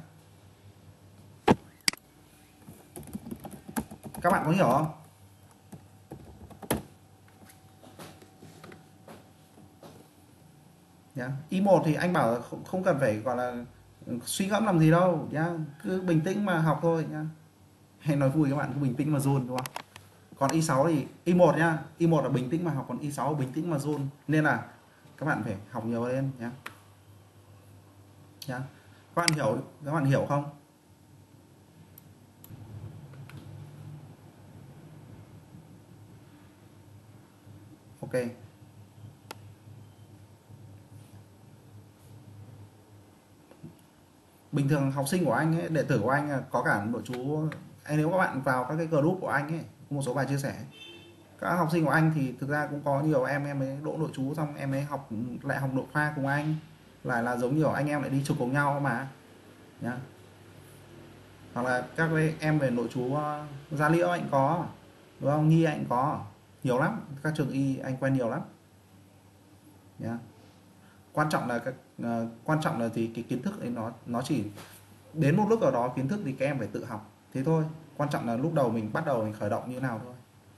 Các bạn có hiểu không? Nhá. Y1 thì anh bảo là không cần phải gọi là suy ngẫm làm gì đâu nhá, cứ bình tĩnh mà học thôi nhá. Hay nói vui các bạn, cứ bình tĩnh mà run, đúng không? Còn Y6 thì Y1 nhá, Y1 là bình tĩnh mà học, còn Y6 là bình tĩnh mà run, nên là các bạn phải học nhiều lên nhá. Nhá. Các bạn hiểu không? Ok. Bình thường học sinh của anh ấy, đệ tử của anh có cả nội trú, nếu các bạn vào các cái group của anh ấy, có một số bài chia sẻ, các học sinh của anh thì thực ra cũng có nhiều em ấy đỗ nội trú xong em ấy lại học nội khoa cùng anh, lại là giống như anh em lại đi chụp cùng nhau mà nhá. Hoặc là các em về nội trú Gia Liễu anh có, đúng không? Nhi anh có, nhiều lắm, các trường y anh quen nhiều lắm nhá. Quan trọng là thì cái kiến thức ấy nó chỉ đến một lúc nào đó, kiến thức thì các em phải tự học thế thôi, quan trọng là lúc đầu mình bắt đầu mình khởi động như thế nào thôi.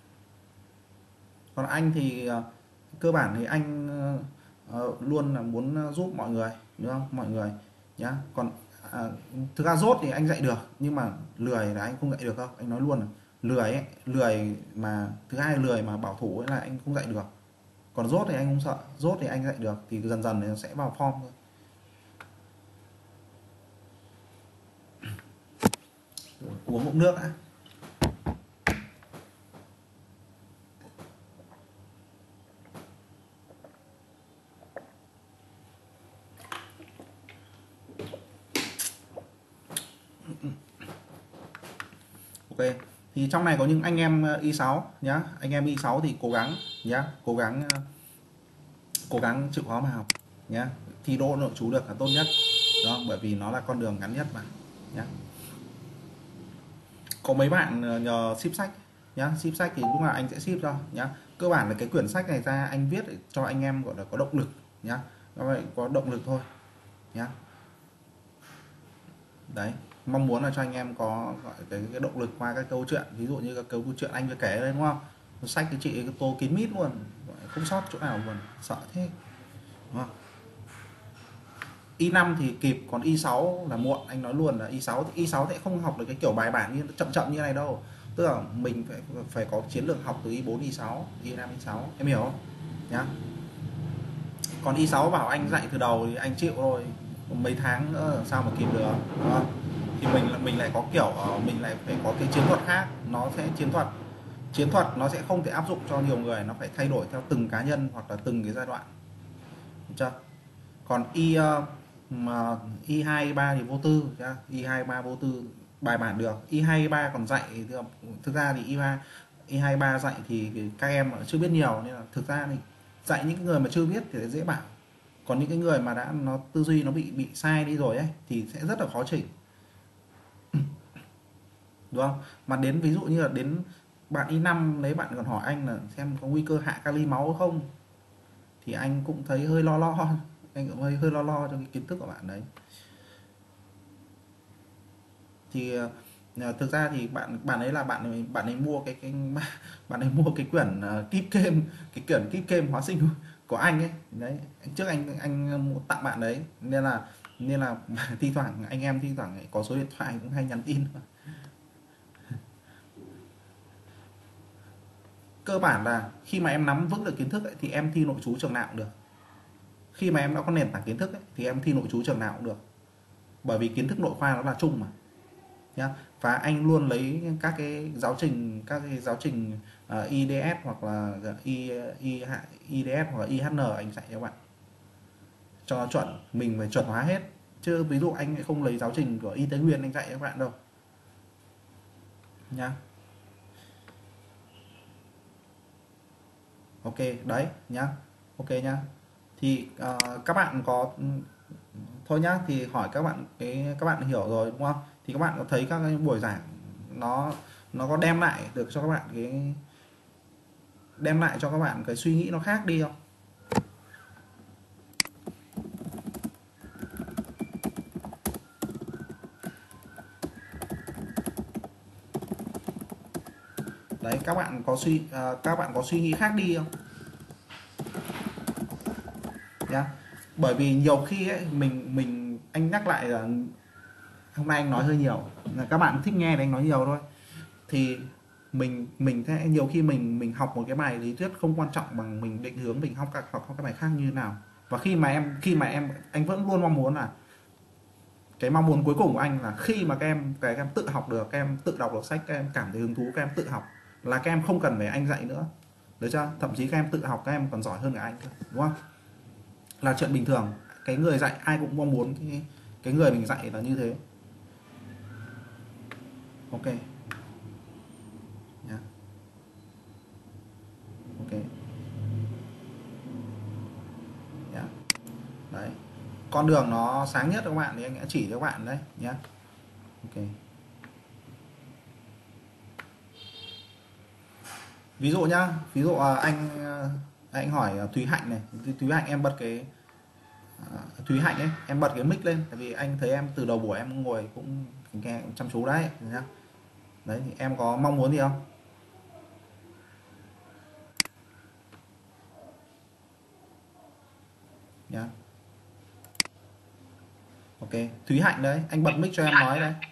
Còn anh thì cơ bản thì anh luôn là muốn giúp mọi người, đúng không? Mọi người nhá. Còn thực ra dốt thì anh dạy được, nhưng mà lười là anh không dạy được đâu, anh nói luôn là lười mà thứ hai lười mà bảo thủ ấy là anh không dạy được Còn dốt thì anh không sợ, dốt thì anh dạy được, thì dần dần nó sẽ vào form thôi. Uống ngụm nước đã. Ok, thì trong này có những anh em Y6 nhá, anh em Y6 thì cố gắng nhá, cố gắng chịu khó mà học nhá, thi đỗ nội trú được là tốt nhất đó, bởi vì nó là con đường ngắn nhất mà nhá. Có mấy bạn nhờ ship sách nhá, ship sách thì lúc nào anh sẽ ship cho nhá. Cơ bản là cái quyển sách này ra anh viết để cho anh em gọi là có động lực nhá, vậy có động lực thôi nhá. Đấy, mong muốn là cho anh em có gọi cái động lực qua các câu chuyện, ví dụ như các câu chuyện anh vừa kể đây đúng không, sách cái chị cái tô kín mít luôn, không sót chỗ nào luôn, sợ thế đúng không? Y5 thì kịp, còn Y6 là muộn, anh nói luôn là Y6 thì không học được cái kiểu bài bản như chậm chậm như này đâu, tức là mình phải có chiến lược học từ Y4 Y6 Y5 Y6, em hiểu không nhá. Còn Y6 bảo anh dạy từ đầu thì anh chịu thôi, mấy tháng nữa sao mà kịp được đúng không? Thì mình lại có kiểu mình lại phải có cái chiến thuật khác, nó sẽ chiến thuật nó sẽ không thể áp dụng cho nhiều người, nó phải thay đổi theo từng cá nhân hoặc là từng cái giai đoạn, được chưa? Còn mà Y2 Y3 thì vô tư nhá, Y2 Y3 vô tư bài bản được, Y2 Y3 còn dạy thực ra thì Y2 Y3 dạy thì các em chưa biết nhiều, nên là thực ra thì dạy những người mà chưa biết thì dễ bảo, còn những cái người mà đã nó tư duy nó bị sai đi rồi ấy thì sẽ rất là khó chỉnh, đúng không? Mà đến ví dụ như là đến bạn Y5 đấy, bạn còn hỏi anh là xem có nguy cơ hạ kali máu không, thì anh cũng thấy hơi lo lo, anh cũng hơi lo lo cho cái kiến thức của bạn đấy. Thì thực ra thì bạn ấy là bạn ấy mua cái bạn ấy mua cái quyển Keep Game, cái quyển Keep Game hóa sinh của anh ấy đấy, trước anh tặng bạn đấy, nên là thi thoảng anh em thi thoảng có số điện thoại cũng hay nhắn tin. Cơ bản là khi mà em nắm vững được kiến thức ấy, thì em thi nội trú trường nào cũng được, khi mà em đã có nền tảng kiến thức ấy, thì em thi nội trú trường nào cũng được, bởi vì kiến thức nội khoa nó là chung mà nhá. Và anh luôn lấy các cái giáo trình IDS hoặc là IDS hoặc là IHN anh dạy cho bạn cho nó chuẩn, mình phải chuẩn hóa hết, chứ ví dụ anh không lấy giáo trình của Y tế Nguyên anh dạy cho các bạn đâu nhá. Ok đấy nhá, ok nhá. Thì các bạn có thôi nhá, thì hỏi các bạn các bạn hiểu rồi đúng không, thì các bạn có thấy các cái buổi giảng nó nó có đem lại được cho các bạn cái suy nghĩ nó khác đi không? Đấy, các bạn có suy nghĩ khác đi không nhá. Bởi vì nhiều khi ấy anh nhắc lại là hôm nay anh nói hơi nhiều, là các bạn thích nghe thì anh nói nhiều thôi, thì mình sẽ nhiều khi mình học một cái bài lý thuyết không quan trọng bằng mình định hướng mình học các bài khác như thế nào. Và khi mà em anh vẫn luôn mong muốn là cái mong muốn cuối cùng của anh là khi mà các em tự học được, các em tự đọc được sách, các em cảm thấy hứng thú, các em tự học là các em không cần phải anh dạy nữa, được chưa? Thậm chí các em tự học các em còn giỏi hơn cả anh, đúng không? Là chuyện bình thường, cái người dạy ai cũng mong muốn cái người mình dạy là như thế. Ok nhá, ok nhá. Đấy, con đường nó sáng nhất các bạn thì anh sẽ chỉ cho các bạn đấy nhé. Ok, ví dụ nhá, ví dụ anh hỏi Thúy Hạnh này, Thúy Hạnh em bật cái Thúy Hạnh ấy, em bật cái mic lên, tại vì anh thấy em từ đầu buổi em ngồi cũng nghe chăm chú đấy nhá. Đấy thì em có mong muốn gì không nhá. Ok, Thúy Hạnh đấy, anh bật mic cho em nói đây.